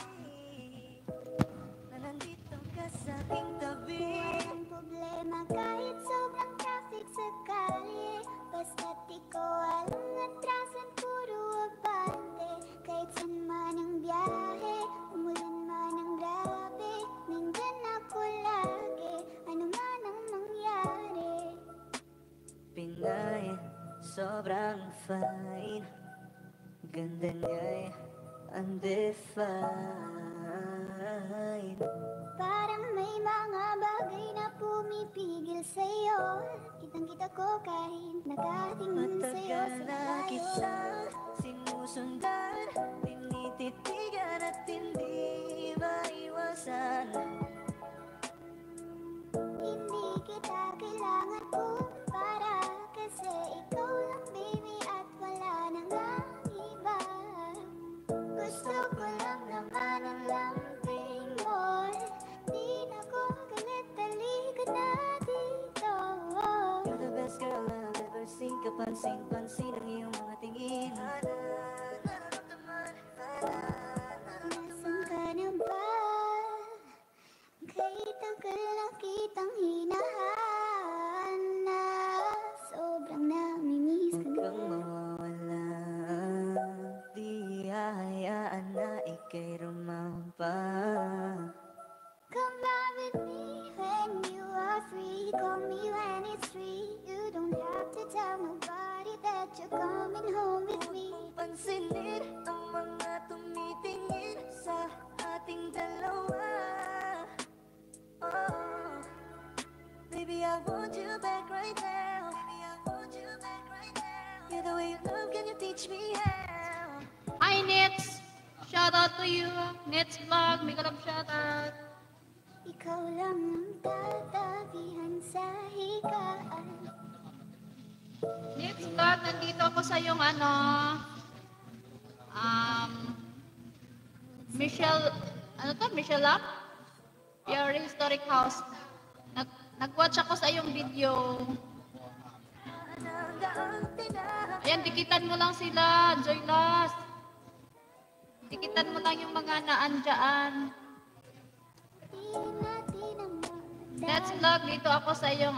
Na nandito ka sa aking tabi. Walang problema kahit sobrang traffic sa kalye. Basta't ikaw walang atrasan, puro abante. Kahit saan man ang biyahe, umulan man ang grabe, nandyan ako lagi, ano man ang mangyari. Pinay, sobrang fine. Ganda niya'y undefined. Parang may mga bagay na pumipigil sa'yo. Kitang-kita ko kahit nakatingin sa'yo Matagal sa na layo. kitang sinusundan, tinititigan at hindi maiwasan. Hindi kita kailangan para kasi ikaw lang baby at wala nang ang iba. Gusto ko lang naman ang lambing mo. Di na ko galit, halika na dito. You're the best girl I've ever seen. Kapansin-pansin ang iyong mga tingin. Nasaan ka na ba? Kahit tagal na kitang hinahanap, sobrang namimiss Huwag ka kang na. mawawala. Di hahayaan na ika'y rumampa. Come back with me when you are free. Call me when it's free. You don't have to tell nobody that you're coming home with me. Huwag mong pansinin ang mga tumitingin sa ating dalawa. Oh, baby, I want you back right now. Baby, I want you back right now. Yeah, the way you love, can you teach me how? Hi, Nits! Shout out to you. Nits Vlog, mega love shout out. Ikaw lang ang tatabihan sa higaan. Nits Vlog, nandito ako sa yung Michelle, Michelle Lap? Your historic house. Nag-watch ako sa iyong video. Ayan, dikitan mo lang sila, Joylas. Dikitan mo lang yung mga naandyan. Di natin ang Let's vlog, dito ako sa iyong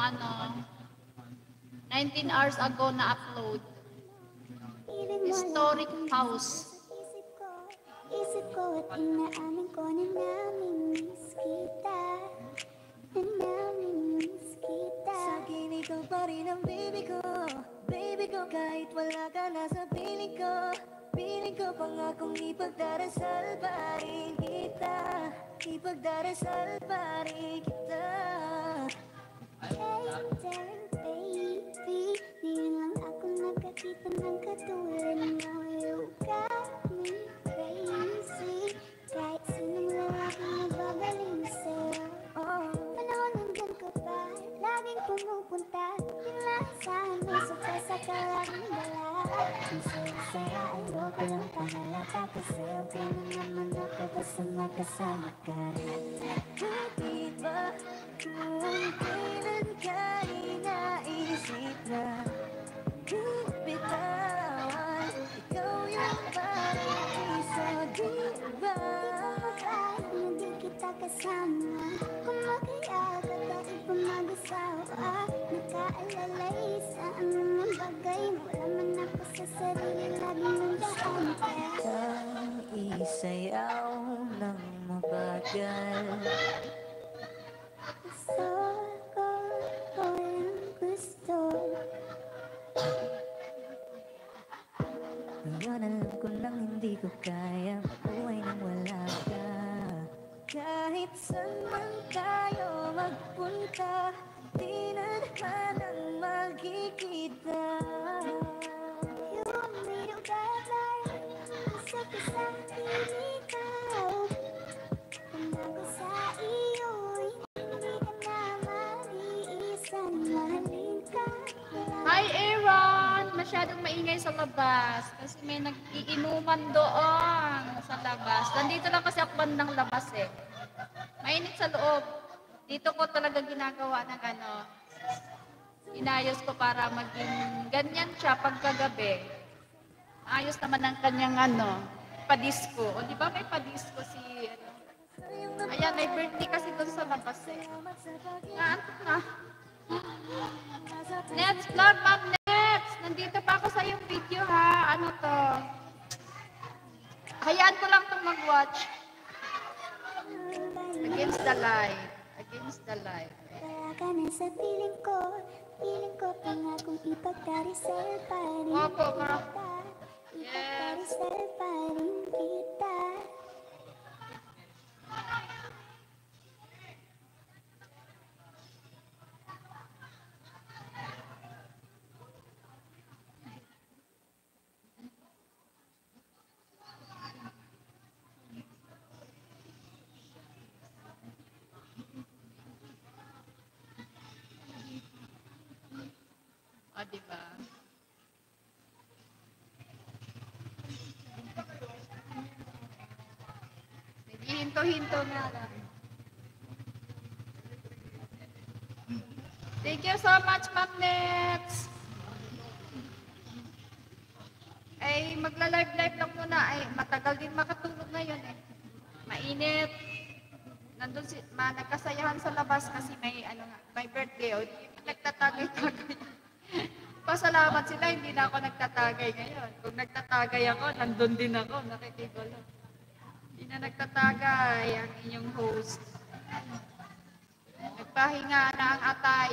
19 hours ago na upload. Historic house. Isip ko at inaamin ko na namimiss kita. Na namimiss kita. Sa'kin ikaw pa rin ang baby ko. Baby ko, kahit wala ka na sa piling ko. Piling ko pangakong ipagdarasal pa rin kita. Ipagdarasal pa rin kita. Hey, darling baby, ngayon lang ako nakakita ng katulad mo. You got me crazy. Kahit sinong lalaki nagbabaling sa'yo. Oh, Panahon nandyan ka pa, laging pumupunta. Pinlasahan mo sa pasa ka laging dala. Ang saya-saya, ayoko lang pahalata. Kasi okay na naman ako basta magkasama ka rin. di ba kung kailan ka inaisip na bitawan? Ikaw yung parang isa, di ba? Kahit na di kita kasama, kung mag-iyak at kahit pa mag-asawa, nakaalalay sa mga bagay. Wala man ako sa sarili, laging nandahan ka. Ang isayaw ng mabagal. Gusto ko, walang gusto. Ngayon alam ko nang hindi ko kaya mabuhay nang wala ka. Kahit saan man tayo magpunta, di na naman magkikita. You want me to guide life, gusto ko sa ikaw. Pangako sa iyo, hindi ka na mag-iisang mahalin ka. Hi, Aaron! Masyadong maingay sa labas kasi may nag-iinuman doon sa labas. Nandito lang kasi ako bandang labas eh. Mainit sa loob. Dito ko talaga ginagawa ng inayos ko para maging ganyan siya pagkagabi. Ayos naman ang kanyang padisco. O di ba may padisco si Ayan, may birthday kasi doon sa labas eh. Naantok na. Next vlog, Ma'am Nets! Nandito pa ako sa iyong video ha. Ano to? Hayaan ko lang itong mag-watch. Against the light. Against the light. Wala ka na sa piling ko pangakong ipagdarisal pa rin Opo, kita. Yes. Ipagdarisal pa rin kita. O, diba? Naghihinto-hinto na lang. Thank you so much, Ma'am Nets! Ay, magla-live-live lang muna. Ay, matagal din makatulog ngayon eh. Mainit. Nandun nagkasayahan sa labas kasi may birthday. O, di nagtatagay-tagay. Pasalamat sila, hindi na ako nagtatagay ngayon. Kung nagtatagay ako, nandun din ako, nakikigulo. Hindi na nagtatagay ang inyong host. Nagpahinga na ang atay.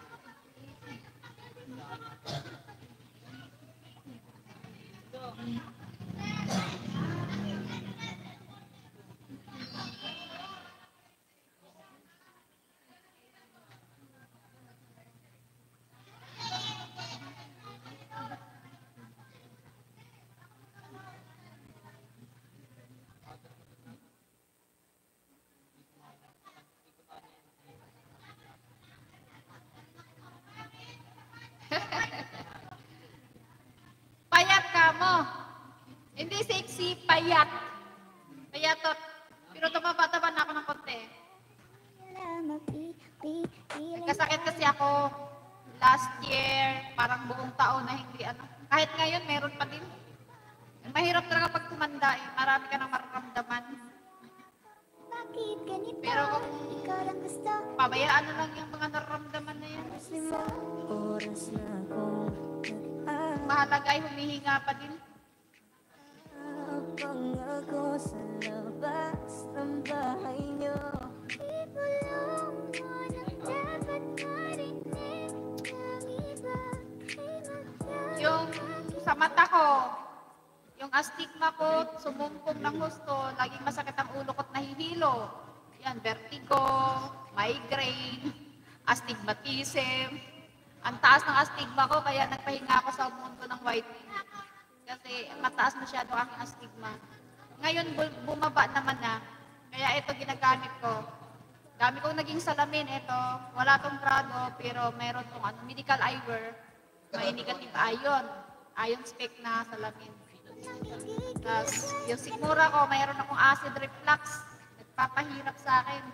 Payat ka mo. Hindi sexy, payat. Payatot. Pero tumaba-taba na ako ng konti. Wala mapipigilan Nagkasakit kasi ako last year, parang buong taon na hindi Kahit ngayon, meron pa din. Mahirap talaga pag tumanda eh. Marami ka nang mararamdaman. Bakit ganito? Pero kung Ikaw lang gusto. pabayaan na lang yung mga nararamdaman na yan. Oras na akong Mahalaga ay humihinga pa din. nag-aabang ako sa labas ng bahay niyo. Ibulong mo na dapat marinig ng iba. Yung sa mata ko, yung astigma ko, sumumpong ng husto, laging masakit ang ulo ko't nahihilo. Yan, vertigo, migraine, astigmatism. Ang taas ng astigma ko, kaya nagpahinga ako sa mundo ng whitening. Kasi mataas masyado ang aking astigma. Ngayon, bumaba naman na. Kaya ito ginagamit ko. Dami kong naging salamin. Ito, wala tong grado, pero meron tong medical eyewear. May negative ion. Ion spec na salamin. Tapos, yung sikmura ko, mayroon akong acid reflux. Nagpapahirap sa akin.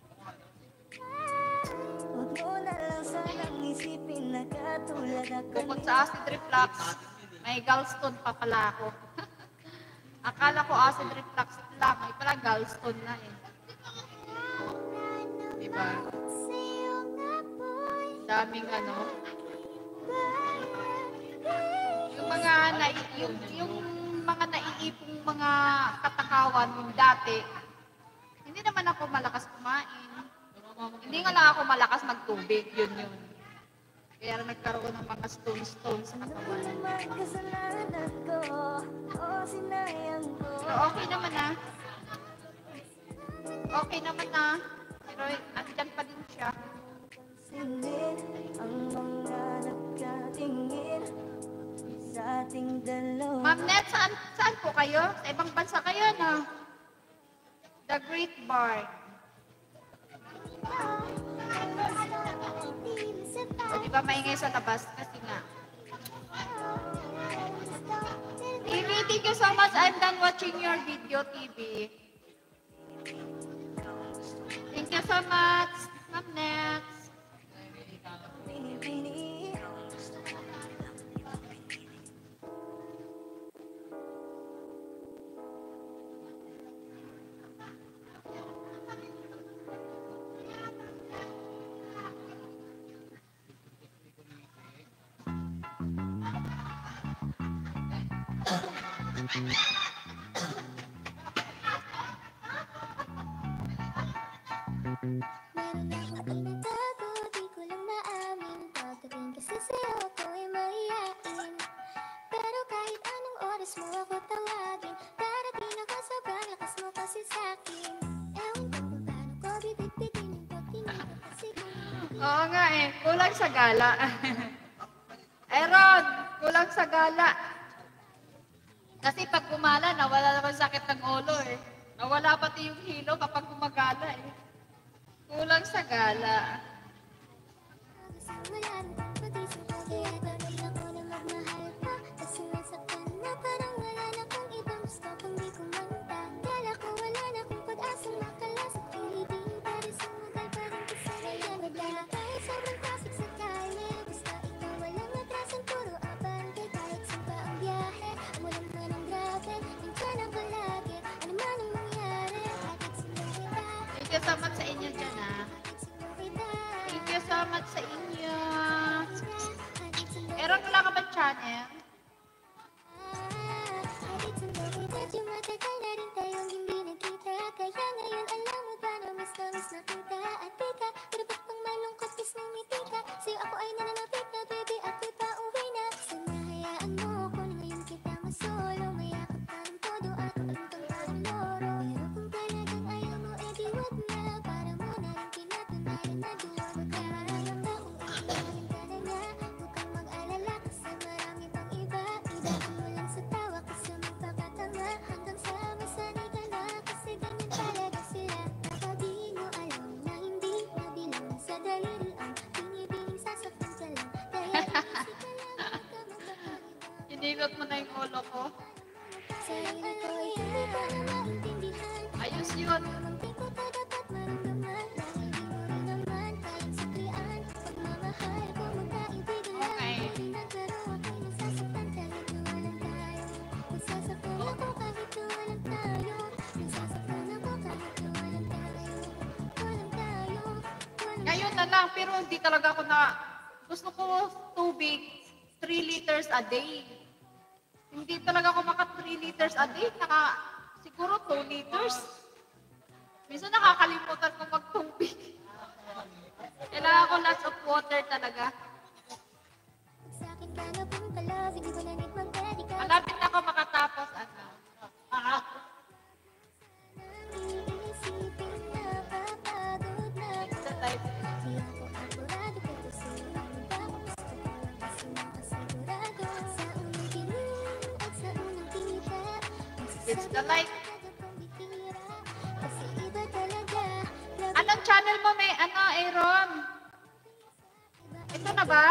Huwag mo na lang sanang isipin na katulad ako. Bukod sa acid reflux, may gallstone pa pala ako. Akala ko acid reflux lang, may pala gallstone na eh. Diba? Daming yung mga naiipong mga katakawan dati, hindi naman ako malakas kumain. Hindi nga lang ako malakas magtubig, yun. Kaya nagkaroon ng mga stone sa katawan. Naman kasalanan ko. Okay naman na. Okay naman na. Pero andyan pa din siya. Singin ang mga nagkatingin sa ating dalawa. Ma'am Net, saan po kayo? Sa ibang bansa kayo, no? The Great Bar. O, di ba maingay sa labas? Kasi nga. TV, thank you so much. I'm done watching your video, TV. Thank you so much, Ma'am Net. Binibini. Meron akong inatago, di ko lang maamin. Pagdating kasi sa'yo ako'y mahihain. Pero kahit anong oras mo ako tawagin, darating ako sobrang lakas mo kasi sa'kin. Ewan ko kung paano ko bibig-bigin yung pagtingin ko kasi kung Oo nga eh, kulang sa gala. Aaron, kulang sa gala. Kasi pag gumala, nawala naman sakit ng ulo eh. Nawala pati yung hilo kapag gumagala eh. Kulang sa gala. gusto mo yan, pati sa kaya tanong ako na magmahal pa. Kasi nasaktan na parang wala na kung ibang gusto kung di kumanta. Kala ko wala na kung pag-asang makalasap kilidin. Pero sumagal pa rin kasi ngayon. Nagdala kahit sobrang traffic sa kalye. Basta ikaw walang atrasan, puro abante. Kahit saan pa ang biyahe, umulan man ang grabe. Nandiyan ako lagi, ano man ang mangyari. Hatid silang kita, Thank you so much sa inyo dyan ah. hatid silang kita. Thank you so much sa inyo. Hatid silang Aaron, wala ka ba channel? Kahit saan kita, di matagal na rin tayong hindi nagkita. Kaya ngayon alam mo ba na miss na kita. At di ka, pero ba't pang malungkot is ngumiti ka. Sa'yo ako ay nananapit na, baby, ako'y pauwi na. Sana hayaan mo ko na ngayon kita masolo. Mayakap ka ng todo at alam kang parang loro. Pero kung talagang ayaw mo, edi wag na. Para mo na rin pinatunayan na dulo ka. Alam na kung iiwanin ka na niya. Huwag kang mag-alala kasi marami pang iba. Idaan mo lang sa tawa kasi magpapatanga. Hanggang sa masanay ka na kasi ganyan talaga sila. Kapag di mo alam na hindi nabilang sa daliri ang binibining sasaktan ka lang. Kaya easy ka lang, huwag ka magpapalibang. Hinilot mo na yung ulo ko. Sarili ko ay hindi ko na maintindihan. Ayos yun. Namang di ko pa dapat maramdaman. Dahil di mo rin naman kayang saklian. Pagmamahal ko magkaibigan lang. Okay. Hindi na pero ako'y nasasaktan kahit nawalan tayo. Nasasaktan ako kahit nawalan tayo. Nasasaktan ako kahit nawalan tayo. Walang tayo. Ngayon na lang, pero hindi talaga ako na... Gusto ko tubig, 3 liters a day. Hindi talaga ako maka 3 liters a day. Siguro 2 liters. Minsan nakakalimutan ko magtubig. Kailangan ko lots of water talaga. Sa'kin ka na punta love. Hindi ko na need mag-dedicate. Malapit na ako makatapos. Iisipin na papagod na Sa type. Di ako apurado pero sa'yo ang iba. Gusto ko lang kasi makasigurado. Sa unang tingin at sa unang kita. It's the light. Magsasabi ka pang bitira. Kasi iba talaga. Love Anong channel mo may ano, Aaron? Ito na ba?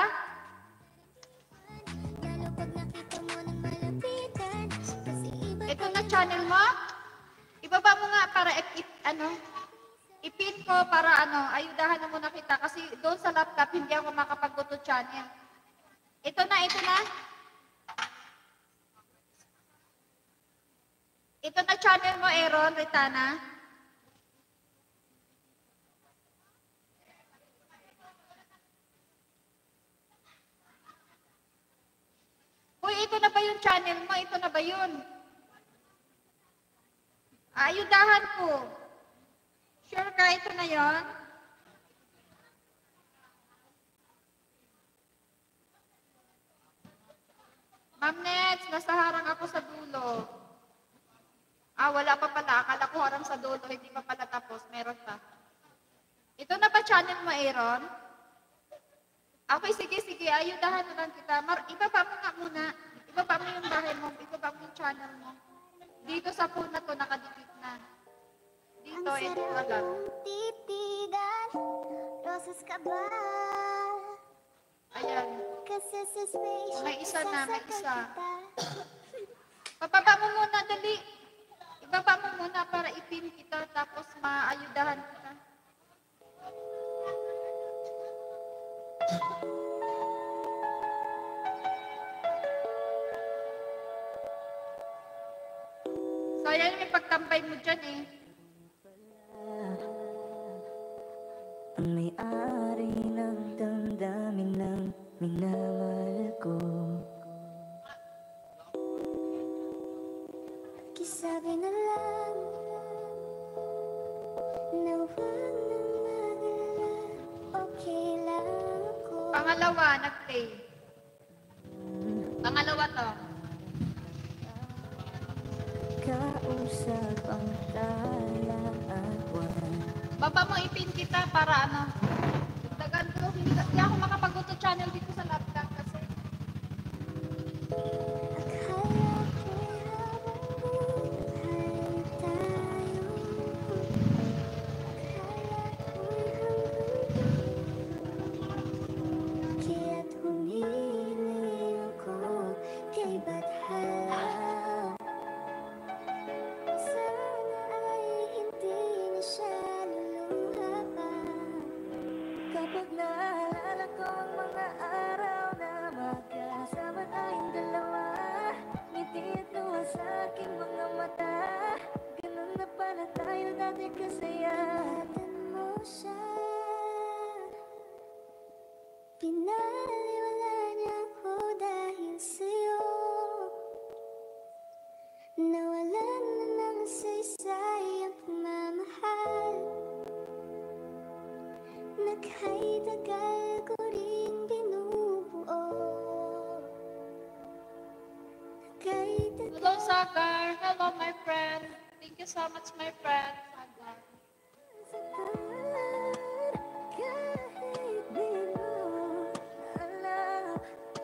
lalo pag nakita mo ng malapitan. Kasi iba Ito na channel mo? Ibaba mo nga para ipin ko para ayudahan na muna kita kasi doon sa laptop hindi ako makapag-go to channel. Ito na, ito na. Ito na channel mo, Aaron, Ritana. Uy, ito na ba yung channel mo? Ito na ba yun? Ayudahan ko. Sure ka, ito na yon? Ma'am Nets, nasa harang ako sa dulo. Ah, wala pa pala. Akala ko harang sa dulo, hindi pa pala tapos. Meron pa. Ito na pa channel mo, Aaron? Okay, sige, sige. Ayudahan na lang kita. Ibaba mo nga muna. Ibaba mo yung bahay mo. Ibaba mo yung channel mo. Dito sa phone na to, nakadikit na. Ang Dito, ito ka sarap lang. mong titigan, rosas ka ba? Ayan. Kasi sa spaceship, May isa na, may isasakay isa. kita. Bababa mo muna, dali. Ibaba mo muna para ipin kita, tapos maayudahan kita. So, ayan yung pagtambay mo dyan eh. Ang may-ari ng damdamin ng minamahal ko. Kisabi na lang na huwag nang mag-alala, okay lang ako. Pangalawa, nag-play. Pangalawa to. Kausap ang tala at buwan. Baba mo ipin kita para ano. Dagdagan ko. Hindi ako makapag-auto channel dito sa laptop kasi. Akala ko'y habang buhay tayo. Akala ko'y hanggang dulo. Kaya't humiling ako kay Bathala. Sana ay hindi na siya luluha pa. Kapag naalala ko ang mga araw na magkasama tayong dalawa, ngiti at luha sa aking mga mata. Ganun na pala tayo dati kasaya. Ingatan mo siya. Pinaliwala niya ako dahil sa'yo. Nawalan na ng saysay ang pagmamahal. Nagha'y tagal ko rin binubuo. Nagha'y Hello, tagal Sagar. Hello, my friend. Thank you so much, my friend. Sagar. Kahit di mo alam,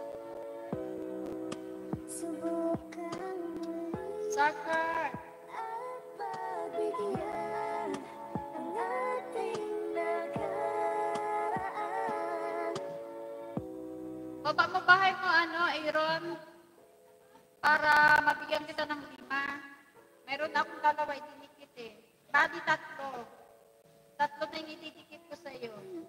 subukang muli Sagar. at pagbigyan ang ating nakaraan. Baba mo bahay mo, Aaron. Para mabigyan kita ng 5. Meron akong dalawa, itinikit eh. Bali, 3. 3 na yung ititikit ko sa'yo.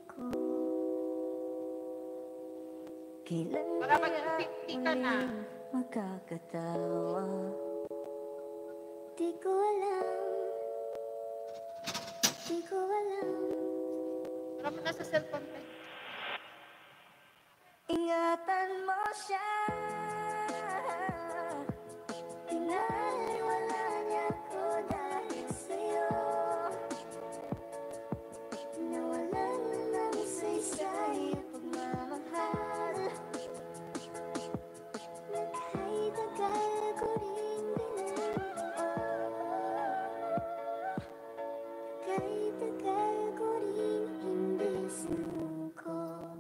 Kailan Para kaya mag-50 ka na. muling magkakatawa? Di ko alam. Di ko alam. Para mo na sa cellphone ko. Ingatan mo siya. Pinaliwala niya ako dahil sa'yo. Nawalan na ng saysay ang pagmamahal. Nagha'y tagal ko rin binubuo. Nagha'y tagal ko rin hindi sinuko.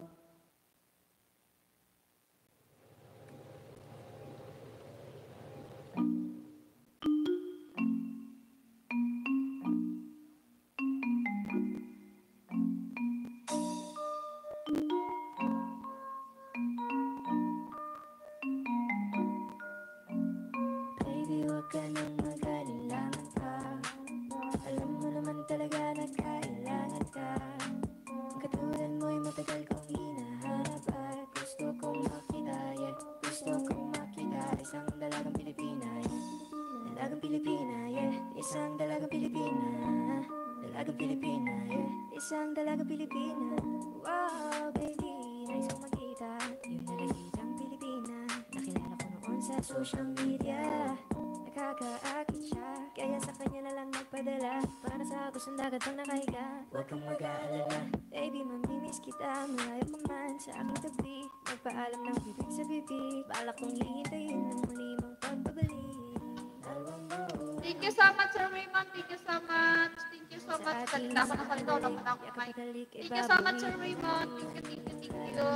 Baby, huwag ka nang mag-alilangan pa. Alam mo naman talaga na kailangan ka. Ang katulad mo'y matagal kong hinahanap at gusto kong makita, yeah. Gusto kong makita isang dalagang Pilipina, yeah. Dalagang Pilipina, yeah. Isang dalagang Pilipina. Dalagang Pilipina, yeah. Isang dalagang Pilipina. Wow, baby, nais kong makita yung nakikitang Pilipina. Nakilala ko noon sa social media. Nakakaakit siya, kaya sa kanya na lang nagpadala. Para sa kusang dagat ang nakahiga. Huwag kang mag-aalala, baby, mamimiss kita. Malayo ka man sa aking tabi. Nagpaalam ng bibig sa bibig. Balak kong hihintayin ang muli mong pagbabalik. Dalawang buo. Thank Thank you so much, Sir Raymond. Thank you so much. Thank you so much. Salita ako ng salita. Wala pa na ako kumain. Thank you so much, Sir Raymond. Thank you, thank you, thank you.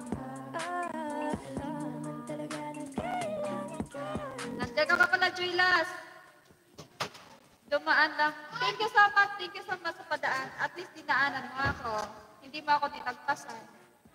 Nandiyan ka pa pala, Joylas. Dumaan lang. Thank you so much. Thank you so much sa padaan. At least dinaanan mo ako. Hindi mo ako dinagpasan.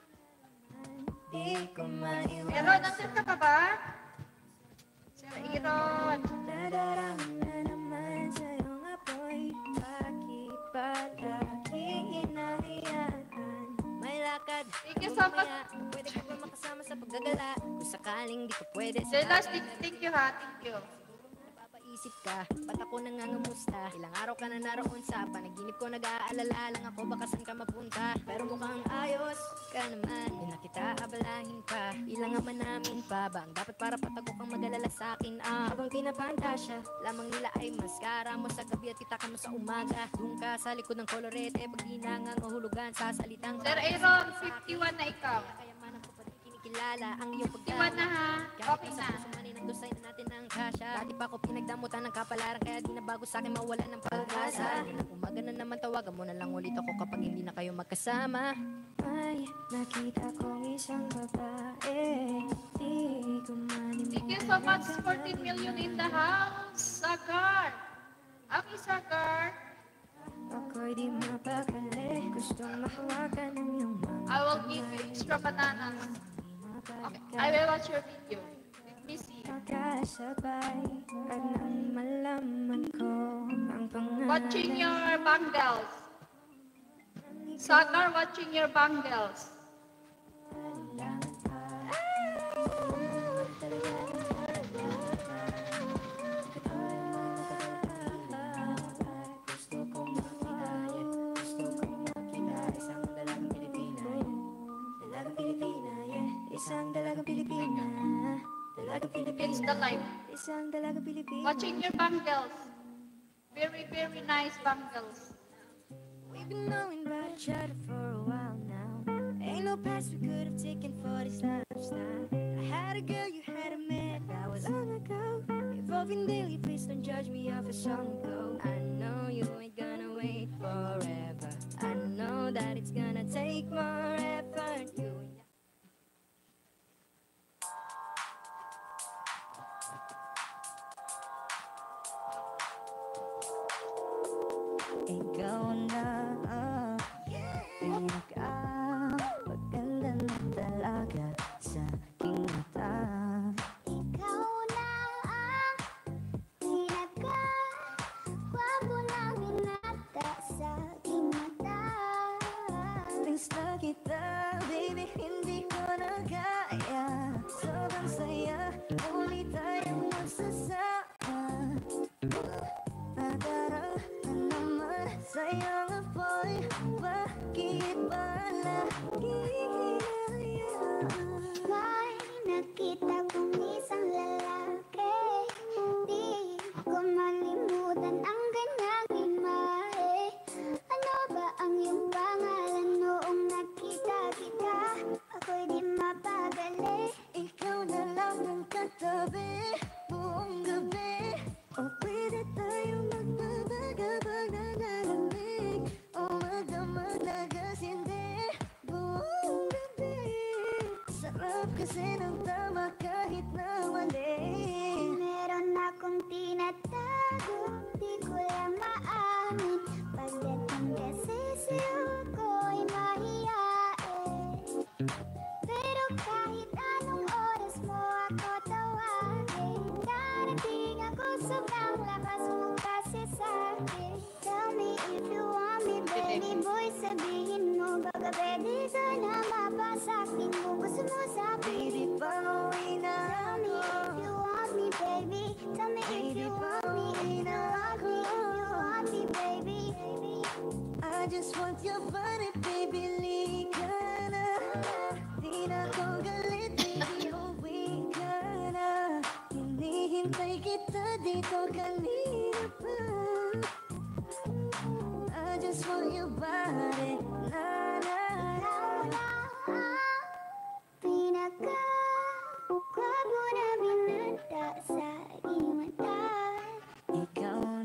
Iron, nandiyan ka pa ba? Sir Iron. Nadarama na naman sa iyong apoy. Bakit ba laging hinahayaan? May lakad. Thank you so much. Pwede ka ba makasama sa paggagala? Kung sakaling di ka pwede sa Joylas, thank you ha. Thank you. Napapaisip ka, ba't ako nangangamusta? Ilang araw ka na naroon sa panaginip ko, nag-aalala lang ako baka saan ka mapunta. Pero mukhang ayos ka naman, di na kita abalahin pa. Ilang naman namin pa ba ang dapat para patago kang mag-alala sa akin? Habang pinapantasya, lamang nila ay maskara mo sa gabi at kita ka mo sa umaga. Doon ka sa likod ng kolorete, pag hinangang mahulugan sa salitang Sir Aaron, 51 na ikaw. kayamanan ko pati kinikilala ang iyong 51 na ha. Okay na. Dosay na natin ng kasya. Dati pa ako pinagdamutan ng kapalaran, kaya di na bago sa akin mawala ng pag-asa. Umaga na naman, tawagan mo na lang ulit ako kapag hindi na kayo magkasama. May nakita kong isang babae, di ko Thank you so much. 14 million in the house. Sagar. Okay, Sagar. Ako'y di mapakali, gustong mahawakan ng iyong mga I will give you extra bananas. Okay, I will watch your video. Let me see. magkasabay at nang malaman ko ang pangalan. Watching your bangles. Sagar, watching your bangles. Gusto kong makita, gusto kong makita isang dalagang Pilipina, dalagang Pilipina, isang dalagang Pilipina, dalagang Pilipina, It's the life. isang dalagang Pilipina. Watching your bangles. Very, very nice bangles. We've been knowing about each other for a while now. Ain't no past we could have taken for this lifestyle. I had a girl, you had a man, that was long ago. Evolving daily, please don't judge me off a song ago. I know you ain't gonna wait forever. I know that it's gonna take more effort. You ain't ikaw na pinaka-maganda na talaga sa aking mata. Ikaw na ang pinaka-gwapo na binata sa aking mata. Miss na kita, baby, hindi ko na kaya. Sobrang saya, ulit tayong magsasama. Nadarama na naman sa'yong apoy. Bakit ba lagi hinahayaan? May nakita kong isang lalaki, di ko malimutan ang kanyang imahe. Ano ba ang iyong pangalan noong nakita kita? Ako'y di mapagali. Ikaw na lang ang katabi buong gabi. O pwede tayong magpapagabag na nalamig. O magdamag na gasindi buong gabi. Sarap kasi ng tama kahit na mali. Meron akong tinatago, di ko lang maamin. Pagdating kasi sa'yo ko'y mahiyain. Pero kahit anong oras mo ako tawagin, darating ako, sobrang lakas mo kasi sa'kin. Tell me if you want me, baby boy, sabihin mo baka pwede ka na mapasakin kung gusto mo sa'kin. Baby, pauwi na Tell me if you want me, baby. Tell me if you want me, if you want me, if you want me, baby. I just want your body, baby, lika na. Di na ako galit, baby, uwi ka na. Hinihintay kita dito kanina pa. I just want your body, na na na. Ikaw na ang pinaka-gwapo na binata sa aking mata. Ikaw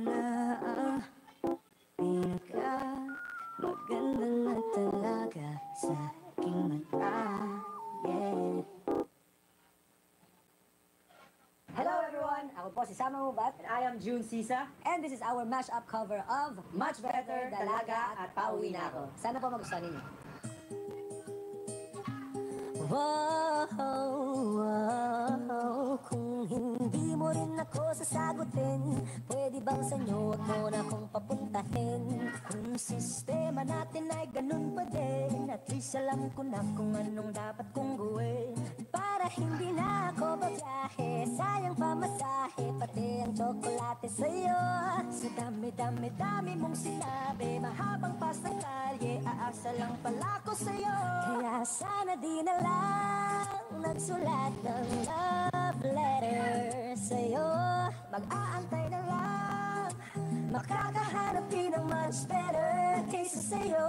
Ako po si Sama Mubat. I am June Sisa. And this is our mashup cover of Much Better, Dalaga at Pauwi na Ako. Sana po magustuhan ninyo. Wow, kung hindi mo rin ako sasagutin, pwede bang sa'yo wag mo na akong papuntahin? Kung sistema natin ay ganun pa din, at least alam ko na kung anong dapat kong gawin. Para hindi na ako babiyahe, sayang pamasahe, pati ang tsokolate sa'yo. Sa dami-dami-dami mong sinabi, mahabang pas ng kalye, aasa lang pala ko sa'yo. Kaya sana di na lang nagsulat ng love letter sa'yo. Mag-aantay na lang, makakahanap din ng much better kaysa sa'yo.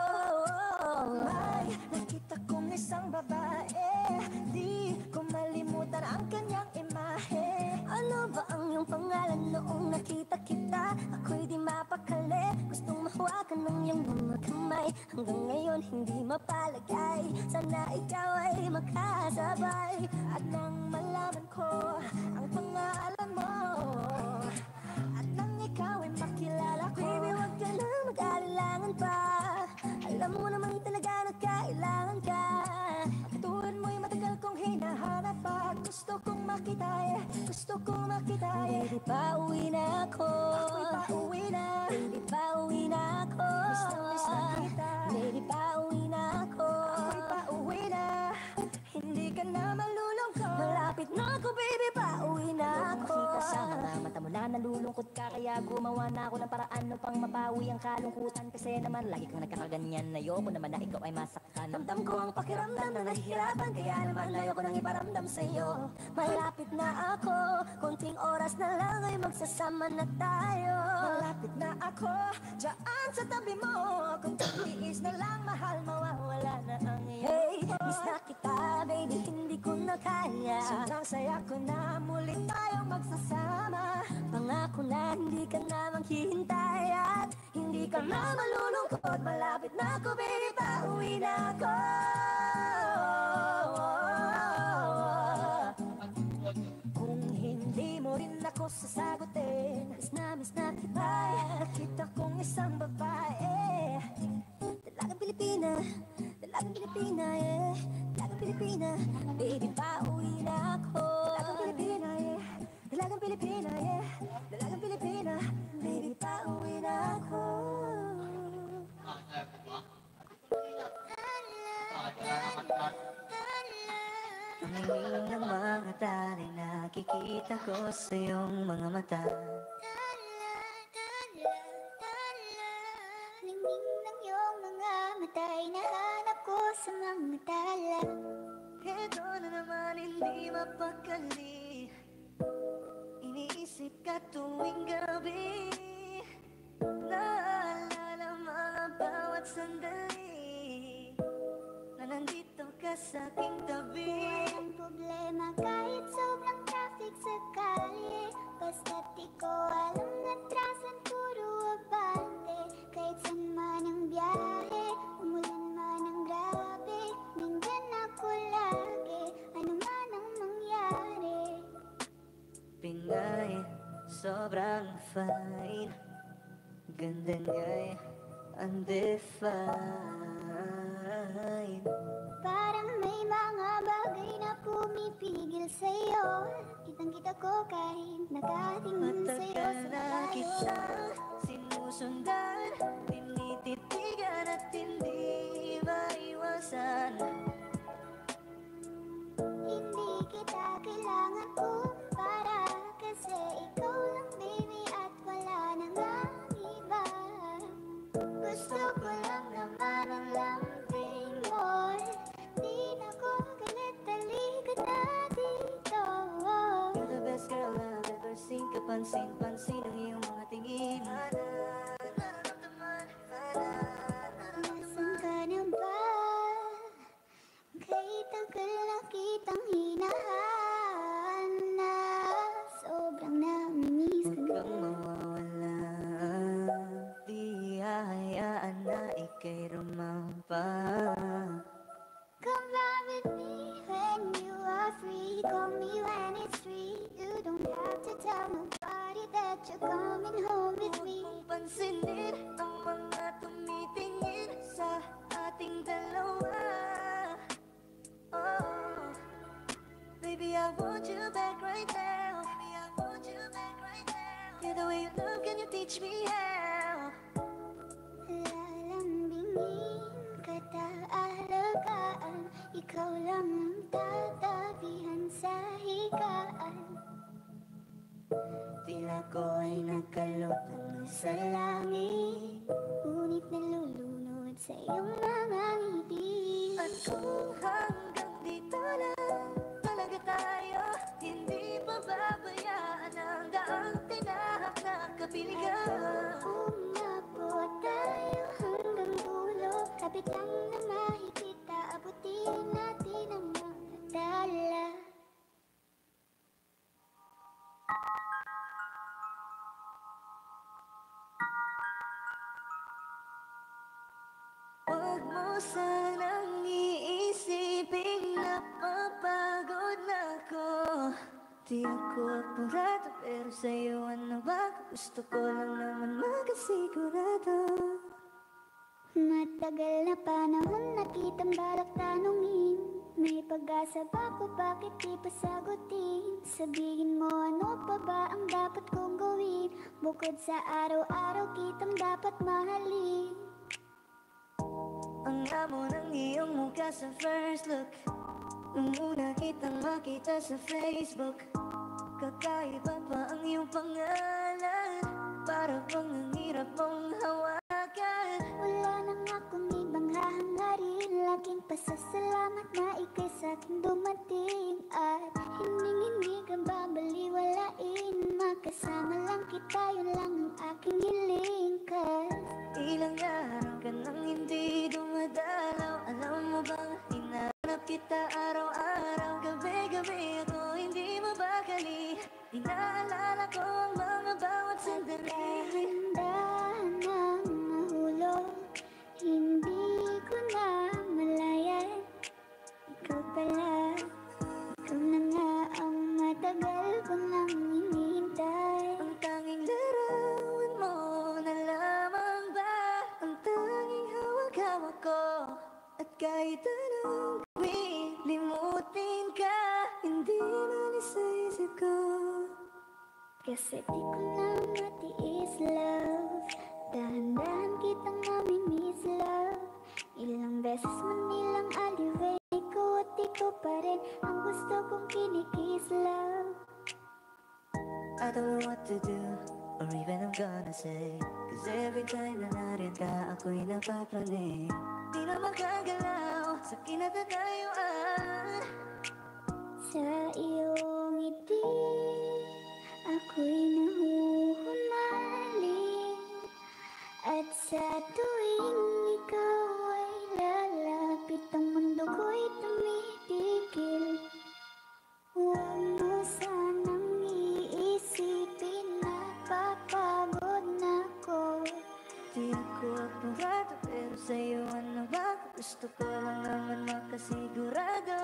May nakita kong isang babae, di ko malimutan ang kanyang imahe. Ano ba ang iyong pangalan noong nakita kita? Ako'y di mapakali, gustong mahawakan ng iyong mga kamay. Hanggang ngayon hindi mapalagay, sana ikaw ay makasabay. At nang malaman ko ang pangalan mo, at nang ikaw ay makilala ko, baby, wag ka na mag-alilangan pa. Alam mo naman talaga na kailangan ka. Katulad mo'y matagal kong hinahanap pa. Gusto kong makita gusto kong makita Baby, pauwi na ako. Ako'y pauwi na. Baby, pauwi na ako. Miss na kita. Baby, pauwi na ako. Ako'y pauwi na. Hindi ka na malulungkot. Malapit na ako, baby, pauwi na ako. Makita sa mga mata mo na nalulungkot ka, kaya gumawa na ako ng paraan upang mapawi ang kalungkutan. Kasi naman lagi kang nagkakaganyan, ayoko naman na ikaw ay masaktan. Ramdam ko ang pakiramdam na nahihirapan, kaya naman ayoko nang iparamdam sa'yo. Malapit na ako, konting oras na lang ay magsasama na tayo. Malapit na ako, dyan sa tabi mo. Kung tiis na lang, mahal, mawawala na ang iyong hey, miss na kita, baby, hindi ko na kaya. Sobrang saya ko na muli tayong magsasama. Pangako na hindi ka na maghihintay at hindi ka na malulungkot. Malapit na ako, baby, pauwi na ako. Kung hindi mo rin ako sasagutin, miss na kita. Nakita kong isang babae, dalagang Pilipina, dalagang Pilipina, yeah. Dalagang Pilipina, baby, pauwi na ako. Dalagang Pilipina, yeah. Dalagang Pilipina, yeah. Dalagang Pilipina, baby, pauwi na ako. Tumingin ng mga tali, nakikita ko sa iyong mga mata. Ningning ng iyong mga mata'y nahanap ko sa mga tala. Ito na naman hindi mapakali, iniisip ka tuwing gabi. Naalala mga bawat sandali na nandito ka sa aking tabi. Walang problema kahit sobrang traffic sa kalye, basta't di ko alam na trasan puro abante. Kahit saan man ang biyahe, umulan man ang grabe, nandyan ako lagi, ano man ang mangyari. Pinay, sobrang fine, ganda nga'y undefined. Parang may mga bagay na pumipigil sa'yo. Kitang-kita ko kahit nakatingin sa'yo Matagal sa na malayo. kitang sinusundan, tinititigan at hindi maiwasan. Hindi kita kailangan kumpara, kasi ikaw lang, baby, at wala nang ang iba. Gusto ko lang naman ang lambing mo. Di na ko galit, talikod na dito. You're the best girl I've ever seen. Kapansin-pansin ang iyong mga tingin. Nasaan ka na ba? Kay tagal na kitang hinahanap. Sobrang namimiss Huwag ka kang na. mawawala, di hahayaan na ika'y rumampa. Come back with me when you are free. Call me when it's free. You don't have to tell you coming home with me? Huwag mong pansinin ang mga tumitingin sa ating dalawa. Oh, baby, I want you back right now. Baby, I want you back right now. Yeah, the way you love, can you teach me how? Lalambingin kita alagaan, ikaw lang ang tatabihan sa higaan. Tila ko ay nagkalutang sa langit, Ngunit nalulunod sa iyong mga ngiti. at kung hanggang dito lang talaga tayo, hindi pababayaan ang daang tinahak na kapiligan. Umabot tayo hanggang dulo, kapit lang na makikita, abutin natin ang mga dala. Huwag mo sanang iisipin na papagod na ako. Di ako apurado, pero sa'yo ano ba? Gusto ko lang naman makasigurado. Matagal na panahon na kitang balak tanungin, may pag-asa ba ko, bakit di pa sagutin? Sabihin mo ano pa ba ang dapat kong gawin, bukod sa araw-araw kitang dapat mahalin. Ang amo ng iyong mukha sa first look, nung una kitang makita sa Facebook. Kakaiba pa ang iyong pangalan, para bang ang hirap mong hawakan. Wala nang akong ibang hahangarin, laging pasasalamat na ika'y sa'king dumating. At hindi ka babaliwalain, makasama lang kita, yun lang ang aking hiling. Ilang araw ka nang hindi dumadalaw, alam mo bang hinahanap kita araw-araw. Gabi-gabi ako hindi mabakali, inaalala ko ang mga bawat sandali. Dahan-dahan nang nahulog, hindi ko na malayan. Ikaw pala, ikaw na nga ang matagal ko nang hinihintay. Ang tanging larawan mo na lamang ba ang tanging hawak-hawak ko. At kahit anong gawin, limutin ka, hindi malis sa isip ko. Kasi di ko na matiis, love. Dahan-dahan kitang namimiss, love. Ilang beses man nilang aliway ko, at ikaw pa rin ang gusto kong kinikiss, love. I don't know what to do, or even I'm gonna say. Cause every time na narin ka, ako'y napapraning. Di na makagalaw sa kinatatayuan. Sa iyong ngiti, ako'y nahuhumaling. At sa tuwing ikaw ay lalapit, ang mundo ko'y tumitigil. Huwag mo sanang iisipin na papagod na ko. Di ako apurado, pero sa'yo ano ba? Gusto ko lang naman makasigurado.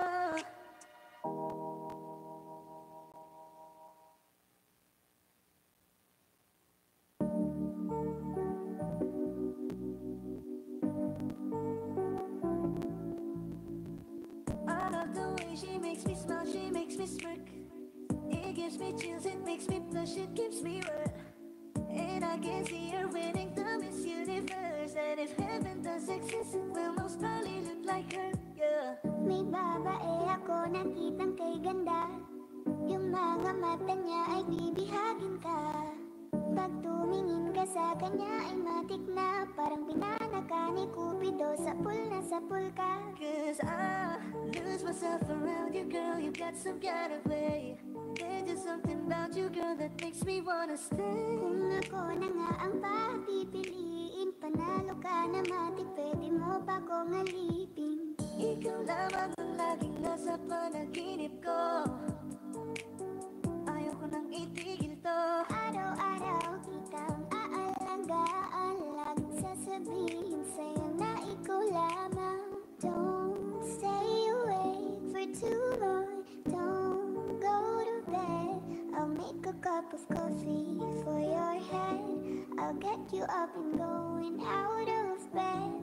I love the way she makes me smile, she makes me smirk. It gives me chills, it makes me blush, it gives me wet. And I can see her winning the Miss Universe. And if heaven does exist, it will most probably look like her, yeah. May babae ako nakitang kay ganda, yung mga mata niya ay bibihagin ka. Pag tumingin ka sa kanya ay matik na, parang pinana ka ni Cupido, sapul na sapul ka. Cause I lose myself around you, girl. You've got some kind of way. There's just something about you, girl, that makes me wanna stay. Kung ako na nga ang papipiliin, panalo ka na matik, pwede mo pa kong alipin. Ikaw lamang ang laging nasa panaginip ko. Ayaw ko nang itigil to. Araw-araw kitang aalagaan, laging sasabihin sa'yo na ikaw lamang. Don't stay awake for too long, don't go to bed, I'll make make a cup of coffee for your head. I'll get you up and going out of bed.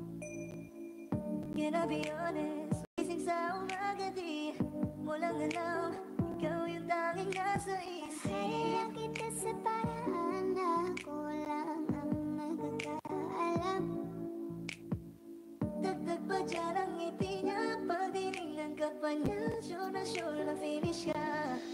Can I be honest? Gising sa umaga di mo lang alam, ikaw yung tanging nasa isip. Kaya kita sa paraan na ako lang ang nagkakaalam. Dagdag pa dyan ang ngiti niya, pag tinignan ka pa niya, sure na finish ka.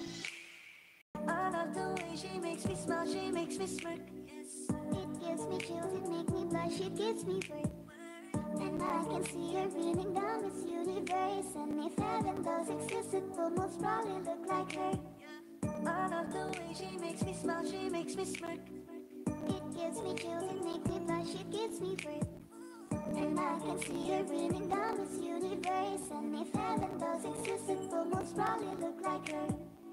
I love the way she makes me smile, she makes me smirk. Yes. It gives me chills, it makes me blush, it gives me work. And I can see her beaming down this universe. And if heaven does exist, it will most probably look like her. I love the way she makes me smile, she makes me smirk. It gives me chills, it makes me blush, it gives me work. And I can see her beaming down this universe. And if heaven does exist, it will most probably look like her.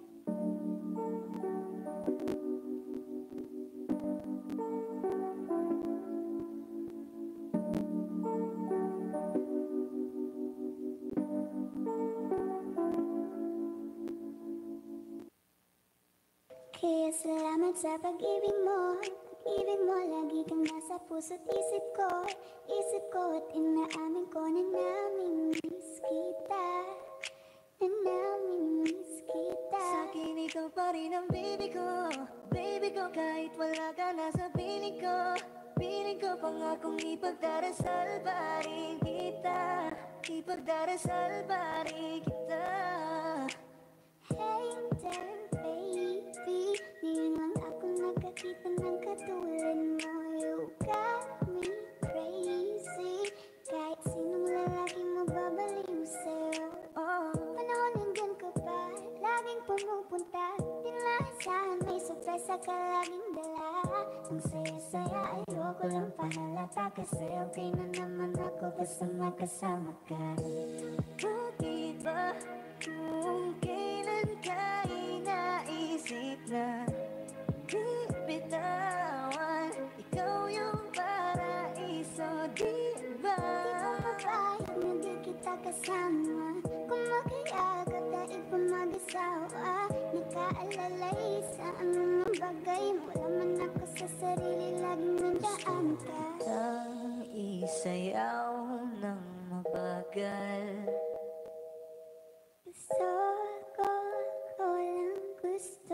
Kaya salamat sa pag-ibig mo. Pag-ibig mo, lagi kang nasa puso't isip ko. Isip ko at inaamin ko na namimiss kita. Na namimiss kita. Sa'kin ikaw pa rin ang baby ko. Baby ko, kahit wala ka na sa piling ko. Piling ko pangakong ipagdarasal pa rin kita. Ipagdarasal pa rin kita. Hey there, baby. Ngayon lang ako nakakita ng katulad mo. You got me crazy. Kahit sinong lalaki mababaliw sa'yo. Oh, Panahon nandyan ka pa, laging pumupunta. Di naasahan, may sorpresa ka laging dala. Ang saya-saya, ayoko lang pahalata. Kasi okay na naman ako basta makasama ka. bakit ba kung kailan ka inaisip na di bitawan? Ikaw yung paraiso, di ba? Di ko mapayag na di kita kasama. Kung makiyagap dahil pa mag-asawa. Nakaalalay sa anong bagay. Wala man ako sa sarili, laging nandaan ka. Ang isayaw ng mabagal. Gusto ko lang gusto.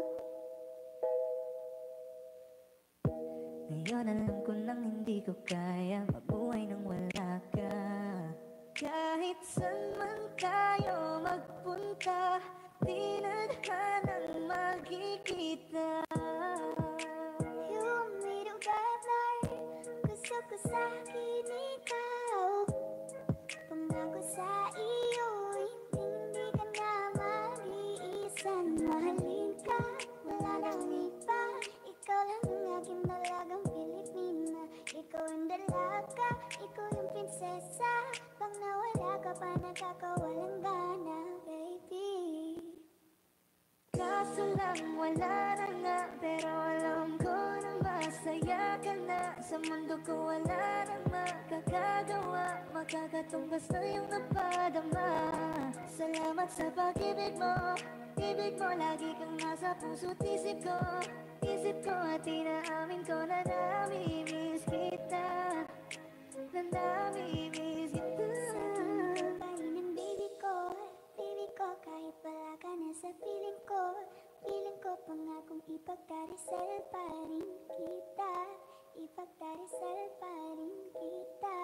Ngayon alam ko nang hindi ko kaya mabuhay nang wala ka. Kahit saan man tayo magpunta, di na nang magkikita. You made a better. Gusto ko sa'kin ikaw. Pangako sa iyo, hindi ka na mag-iisa. Mahalin ka, wala nang iba. Ikaw lang ang aking dalagang Pilipina. Ikaw ang dalaga, ikaw yung prinsesa. Pag nawala ka pa, nakakawalang gana, baby. Kaso lang wala na nga, pero alam ko na masaya ka na. Sa mundo ko wala na makakagawa, makakatumbas na yung napadama. Salamat sa pag-ibig mo, ibig mo lagi kang nasa puso't isip ko. Isip ko at inaamin ko na namimiss kita. Na namimiss kita. Pa rin ang baby ko, kahit wala ka na sa piling ko pangakong ipagdarasal pa rin kita, ipagdarasal pa rin kita.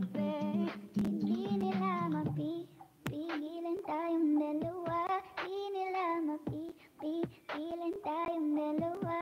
babe. Hindi nila mapipigilan tayong dalawa. Hindi nila mapipigilan tayong dalawa.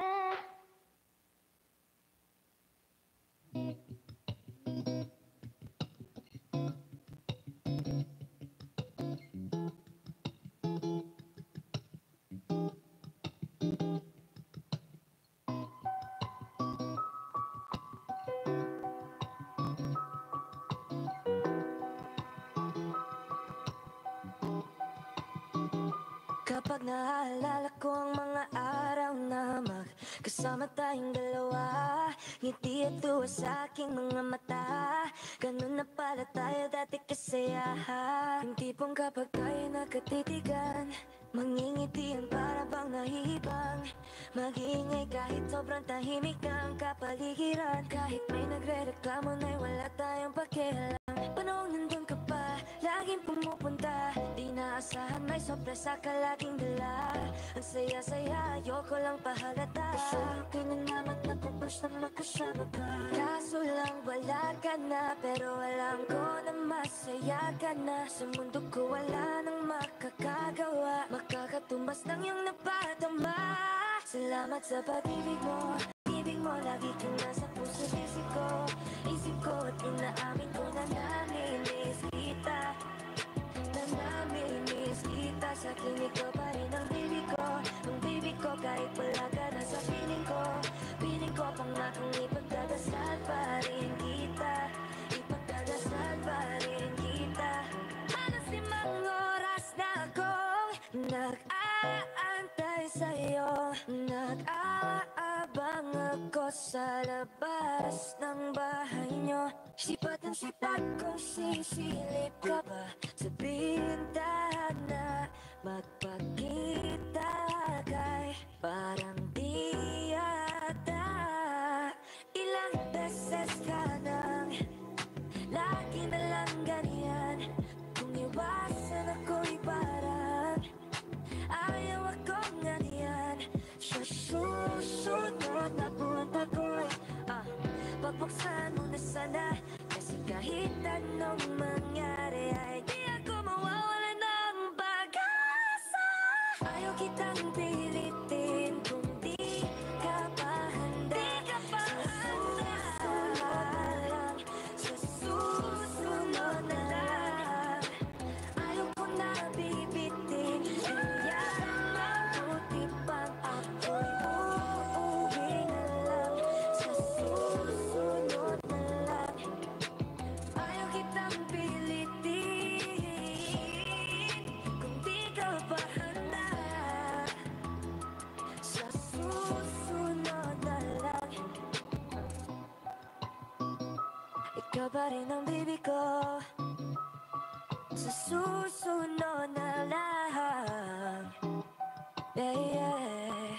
Kapag naaalala ko ang mga araw na magkasama tayong dalawa, ngiti at tuwa sa aking mga mata. Ganun na pala tayo dati kasaya. Yung tipong kapag tayo nagkatitigan, mangingitian para bang nahihibang. Mag-iingay kahit sobrang tahimik ang kapaligiran. Kahit may nagre-reklamo na'y wala tayong pakialam. Panahon nandun ka pa, laging pumupunta. Di naasahan may sorpresa ka laging dala. Ang saya-saya, ayoko lang pahalata. Kasalukin na naman natapos na makasama ka. Kaso lang wala ka na, pero alam ko na masaya ka na. Sa mundo ko wala nang makakagawa, makakatumbas ng iyong napadama. Salamat sa pag-ibig mo, ibig mo lagi kang nasa puso't isip ko at inaamin ko na namimiss kita. Na namimiss kita, sa kinig ko pa rin ang baby ko kahit wala ka na sa piling ko pangakong ipagdadasal pa rin kita, ipagdadasal pa rin kita. Halos 5 oras na akong nag-aantay sa'yo, nag-aabang ako sa labas ng bahay nyo. Sipat ang sipat kung sisilip ka ba sa bintana, magpakita kay parang di yata. Ilang beses ka nang lagi na lang ganyan, kung iwasan ako'y parang ayaw akong ganyan. Sa susunod na buwan ako'y pagbuksan mo na sana, kasi kahit anong mangyari ay di ako mawawala ng pag-asa. Ayaw kitang pilitin kung di ka pa handa. Sa susunod na lang, ayaw ko na bibitin. Kaya mabuti pang ako'y uuwi na lang. Sa susunod na lang, ayaw kitang pilitin kung di ka pa handa. Sa susunod na lang, ikaw pa rin ang baby ko. Sa susunod na lang, yeah, yeah.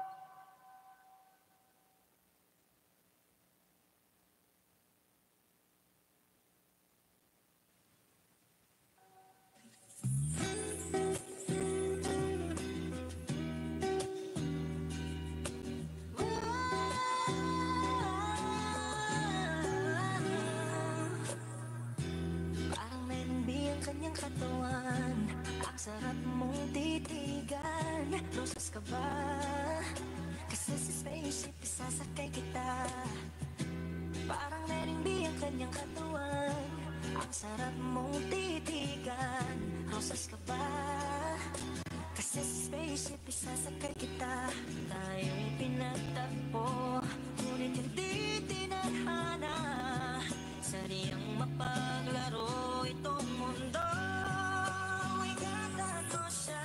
Parang mayroong ang kanyang katawan, ang sarap mong titigan. Rosas ka ba? Kasi sa spaceship isasakay kita. Parang mayroong ang kanyang katawan, ang sarap mong titigan. Rosas ka ba? Kasi sa spaceship isasakay kita. Tayo'y pinagtagpo, ngunit hindi tinadhana. Sadyang mapaglaro itong mundo. Ingatan mo siya,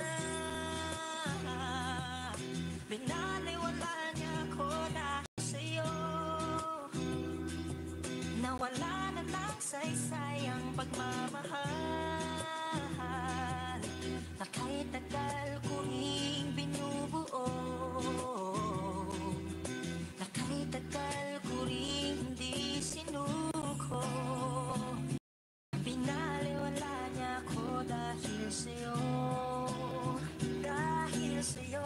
binaliwala niya ako dahil sa'yo. Nawala na ng saysay ang pagmamahal na kahit tagal ko ring binubuo, na kahit tagal ko ring hindi sinuko. Binaliwala niya ako dahil sa'yo, dahil sa'yo.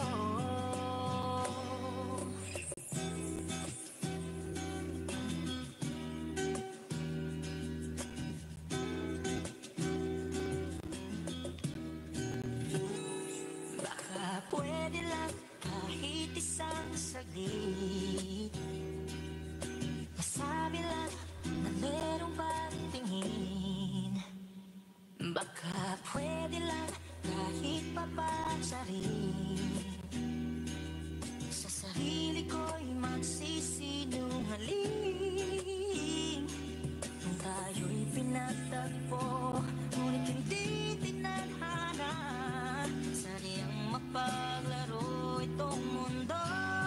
saglit. Masabi lang na merong pagtingin. Baka pwede lang kahit papansarin. Sa sarili ko'y magsisinungaling. Tayo'y pinagtagpo, ngunit hindi tinadhana. Sadyang mapaglaro itong mundo.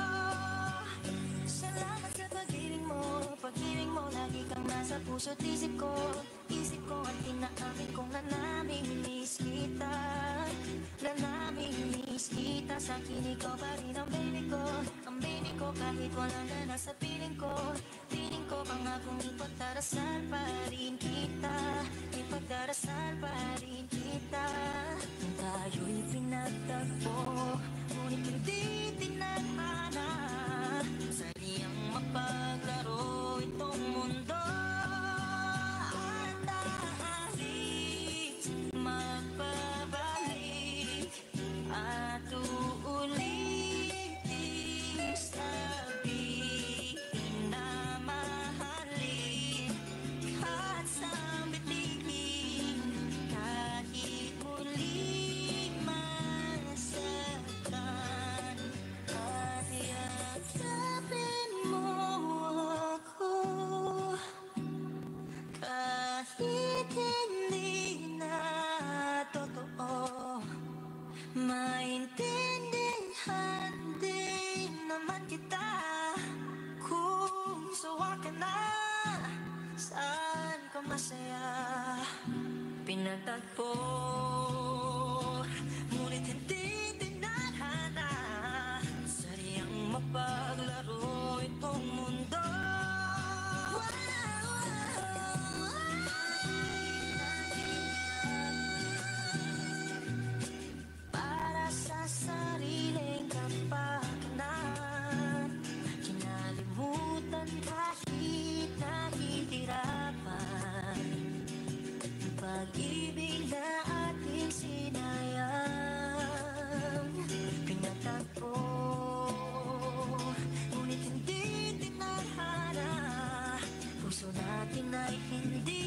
Salamat sa pag-ibig mo, lagi kang nasa puso't isip ko. Isip ko at inaamin kong na namimiss kita. Na namimiss kita, sa akin ikaw pa rin ang baby ko. Ang baby ko kahit walang ka na sa piling ko. Piling ko pangakong ipagdarasal pa rin kita. Ipagdarasal pa rin kita. Tayo'y pinagtagpo, ngunit hindi tinadhana. Sadyang mapaglaro itong mundo. At dahil magbabalik at uulitin, sabihin na mahalin at sambitin kahit muli masaktan. At yakapin mo ako kahit hindi na totoo. Maintindihan din naman kita kung sawa ka na. Saan ka masaya? Pinagtagpo, ngunit hindi tinadhana. Sadyang mapaglaro itong mundo. Para sa sariling kapakanan, kinalimutan kahit nahihirapan. Pag-ibig na ating sinayang, pinagtagpo, ngunit hindi tinadhana. Puso natin ay hindi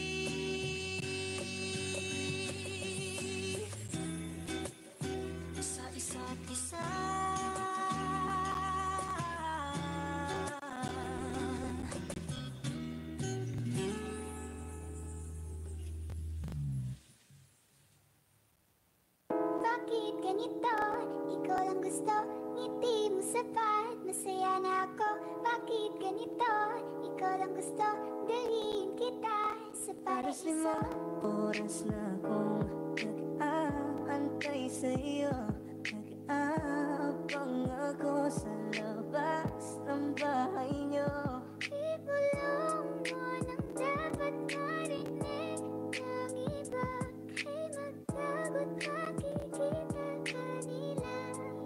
sa isa't isa. Bakit ganito? Ikaw lang gusto, ngiti mo sapat, masaya na ako. Bakit ganito? Ikaw lang gusto, dalhin kita sa Paras paraiso. 5 oras na akong nag-aantay sa'yo. Nag-aabang ako sa labas ng bahay niyo. Ibulong mo nang dapat marinig ng iba. Ay magtagot, makikita ka nila.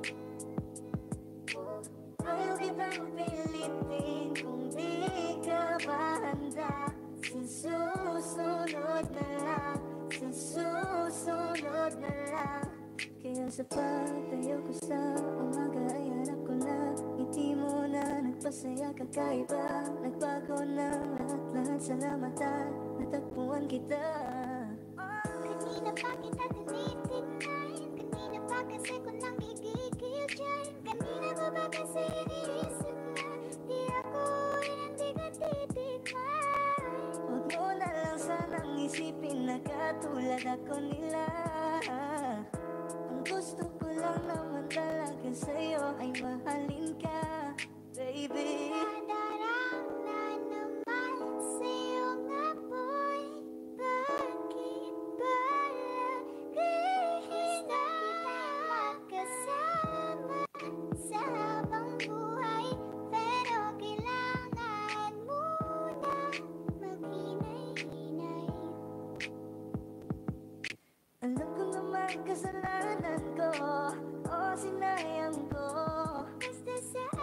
Ayaw kitang pilitin kung di ka ba handa. Sa susunod na lang, sa susunod na lang. Kaya sa pagtayo ko sa umaga ay hanap ko na ngiti mo na nagpasaya kakaiba. Nagbago ng lahat-lahat, salamat at natagpuan kita. Kanina pa kita tinitignan, kanina pa kasi ko nang gigigil dyan. Kanina ko ba kasi iniisip na di ako hindi ka titignan. Huwag mo na lang sanang isipin na katulad ako nila. Ang gusto ko lang naman talaga sa'yo ay mahalin ka, baby. Nadarama naman sa'yo nga boy. Bakit ba lagi na magkasama sa habang buhay? Pero kailangan muna maghinay-hinay. Alam ko naman kasalanan ko, o sinayang ko. Basta sa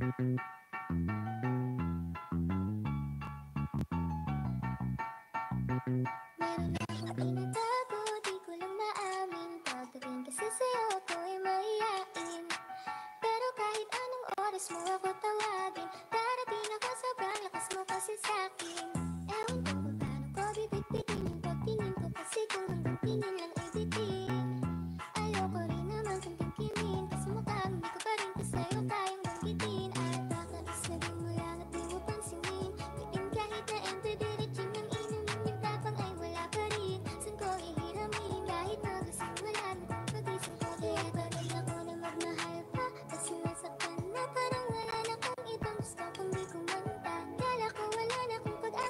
Meron akong tinatago, di ko lang maamin. Pagdating kasi sa'yo ako'y mahihain. Pero kahit anong oras mo ako tawagin, darating ako, sobrang lakas mo kasi sa'kin. Ewan ko kung paano ko bibit-bitin yung pagtingin ko, kasi kung hanggang tingin lang ay bitin. Ayoko rin naman kung tingkimin, kasi mukhang hindi ko pa rin sa'yo kayang banggitin. At baka mas naging mo lang at di mo pansinin. Bitin kahit na enter diretsin ng inumin, yung tapang ay wala pa rin. San ko ihiramin kahit magasing wala na kung pagising ko. Kaya pa rin ako na magmahal pa, kasi nasaktan na parang wala na kung ibang gusto kundi kumanta. Kala ko wala na kung pag-asa.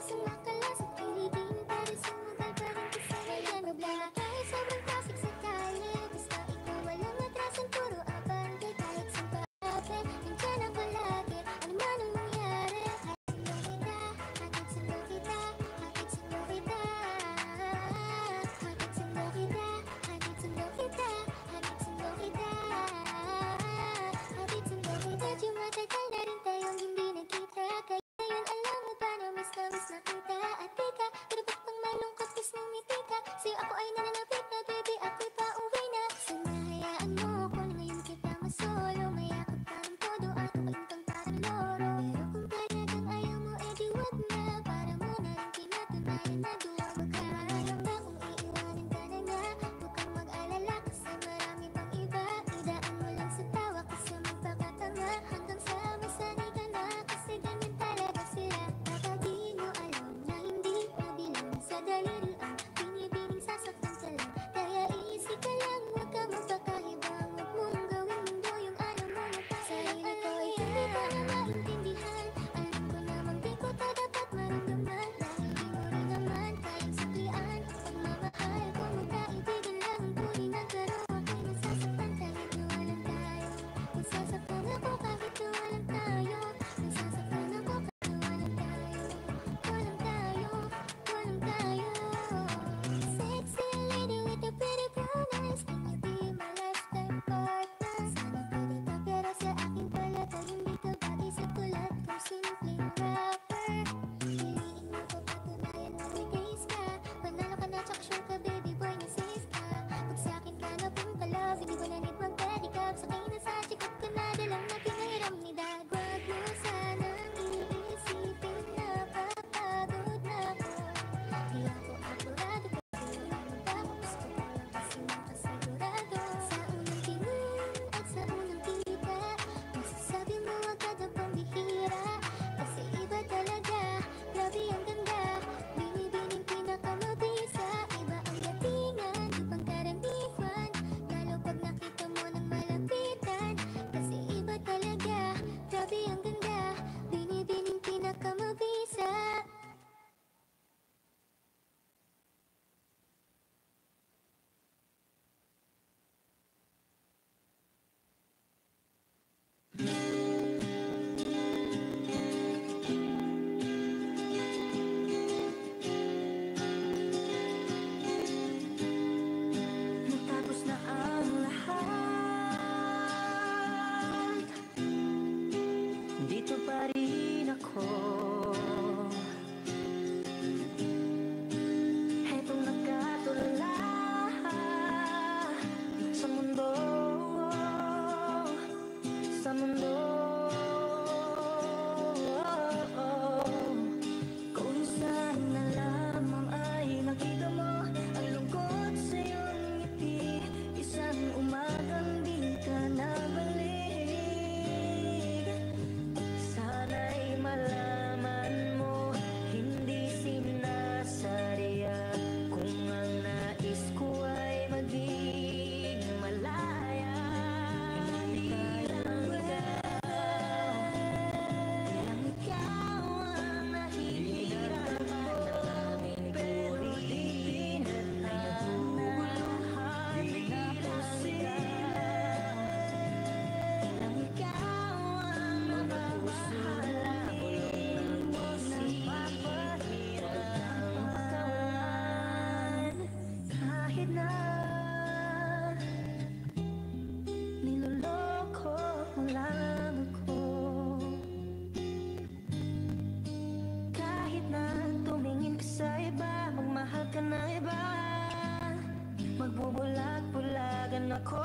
ako.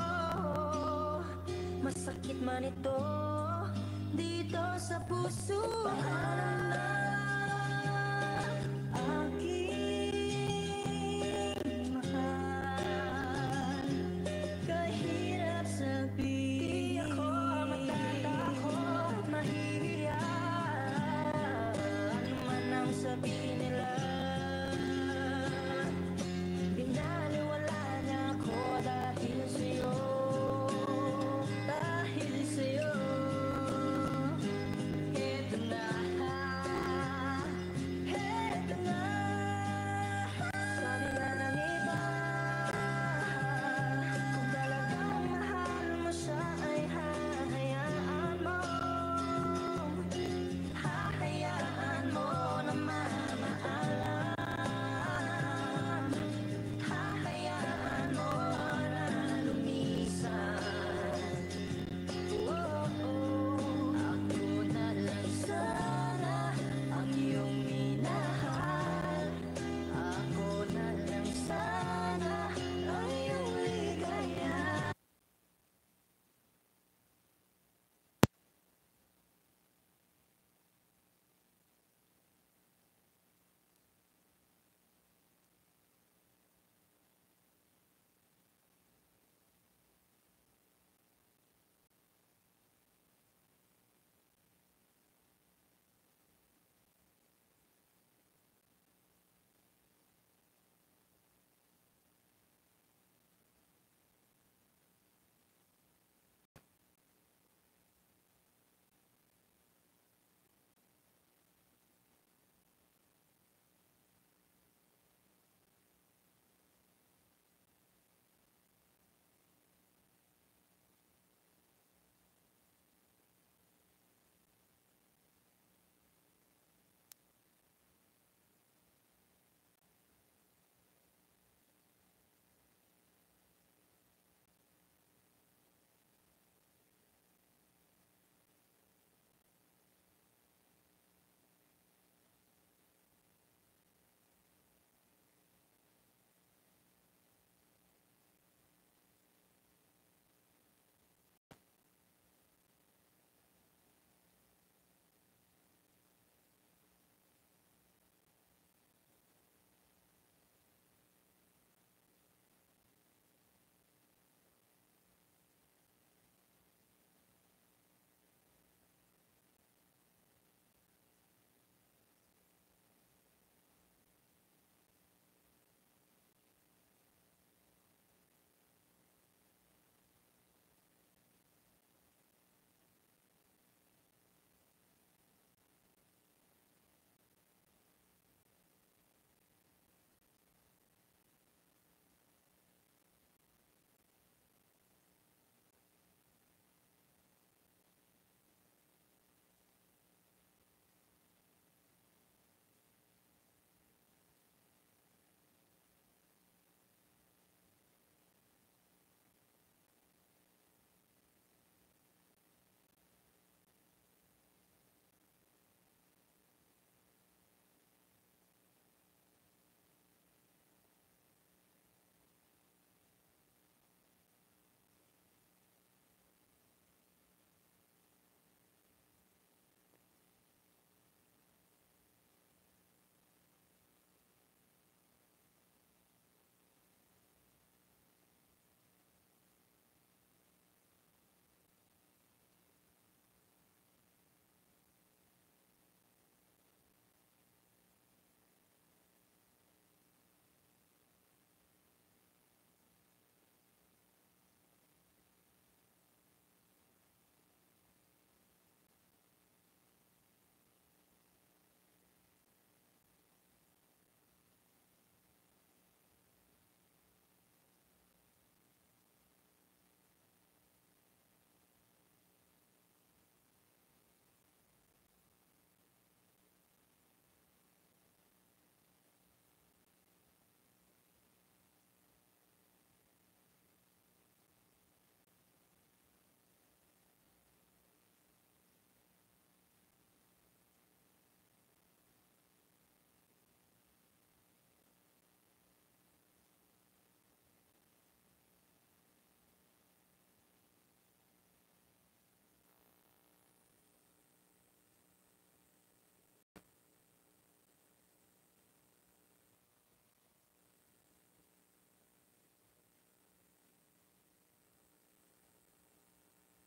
Masakit man ito dito sa puso. Alam na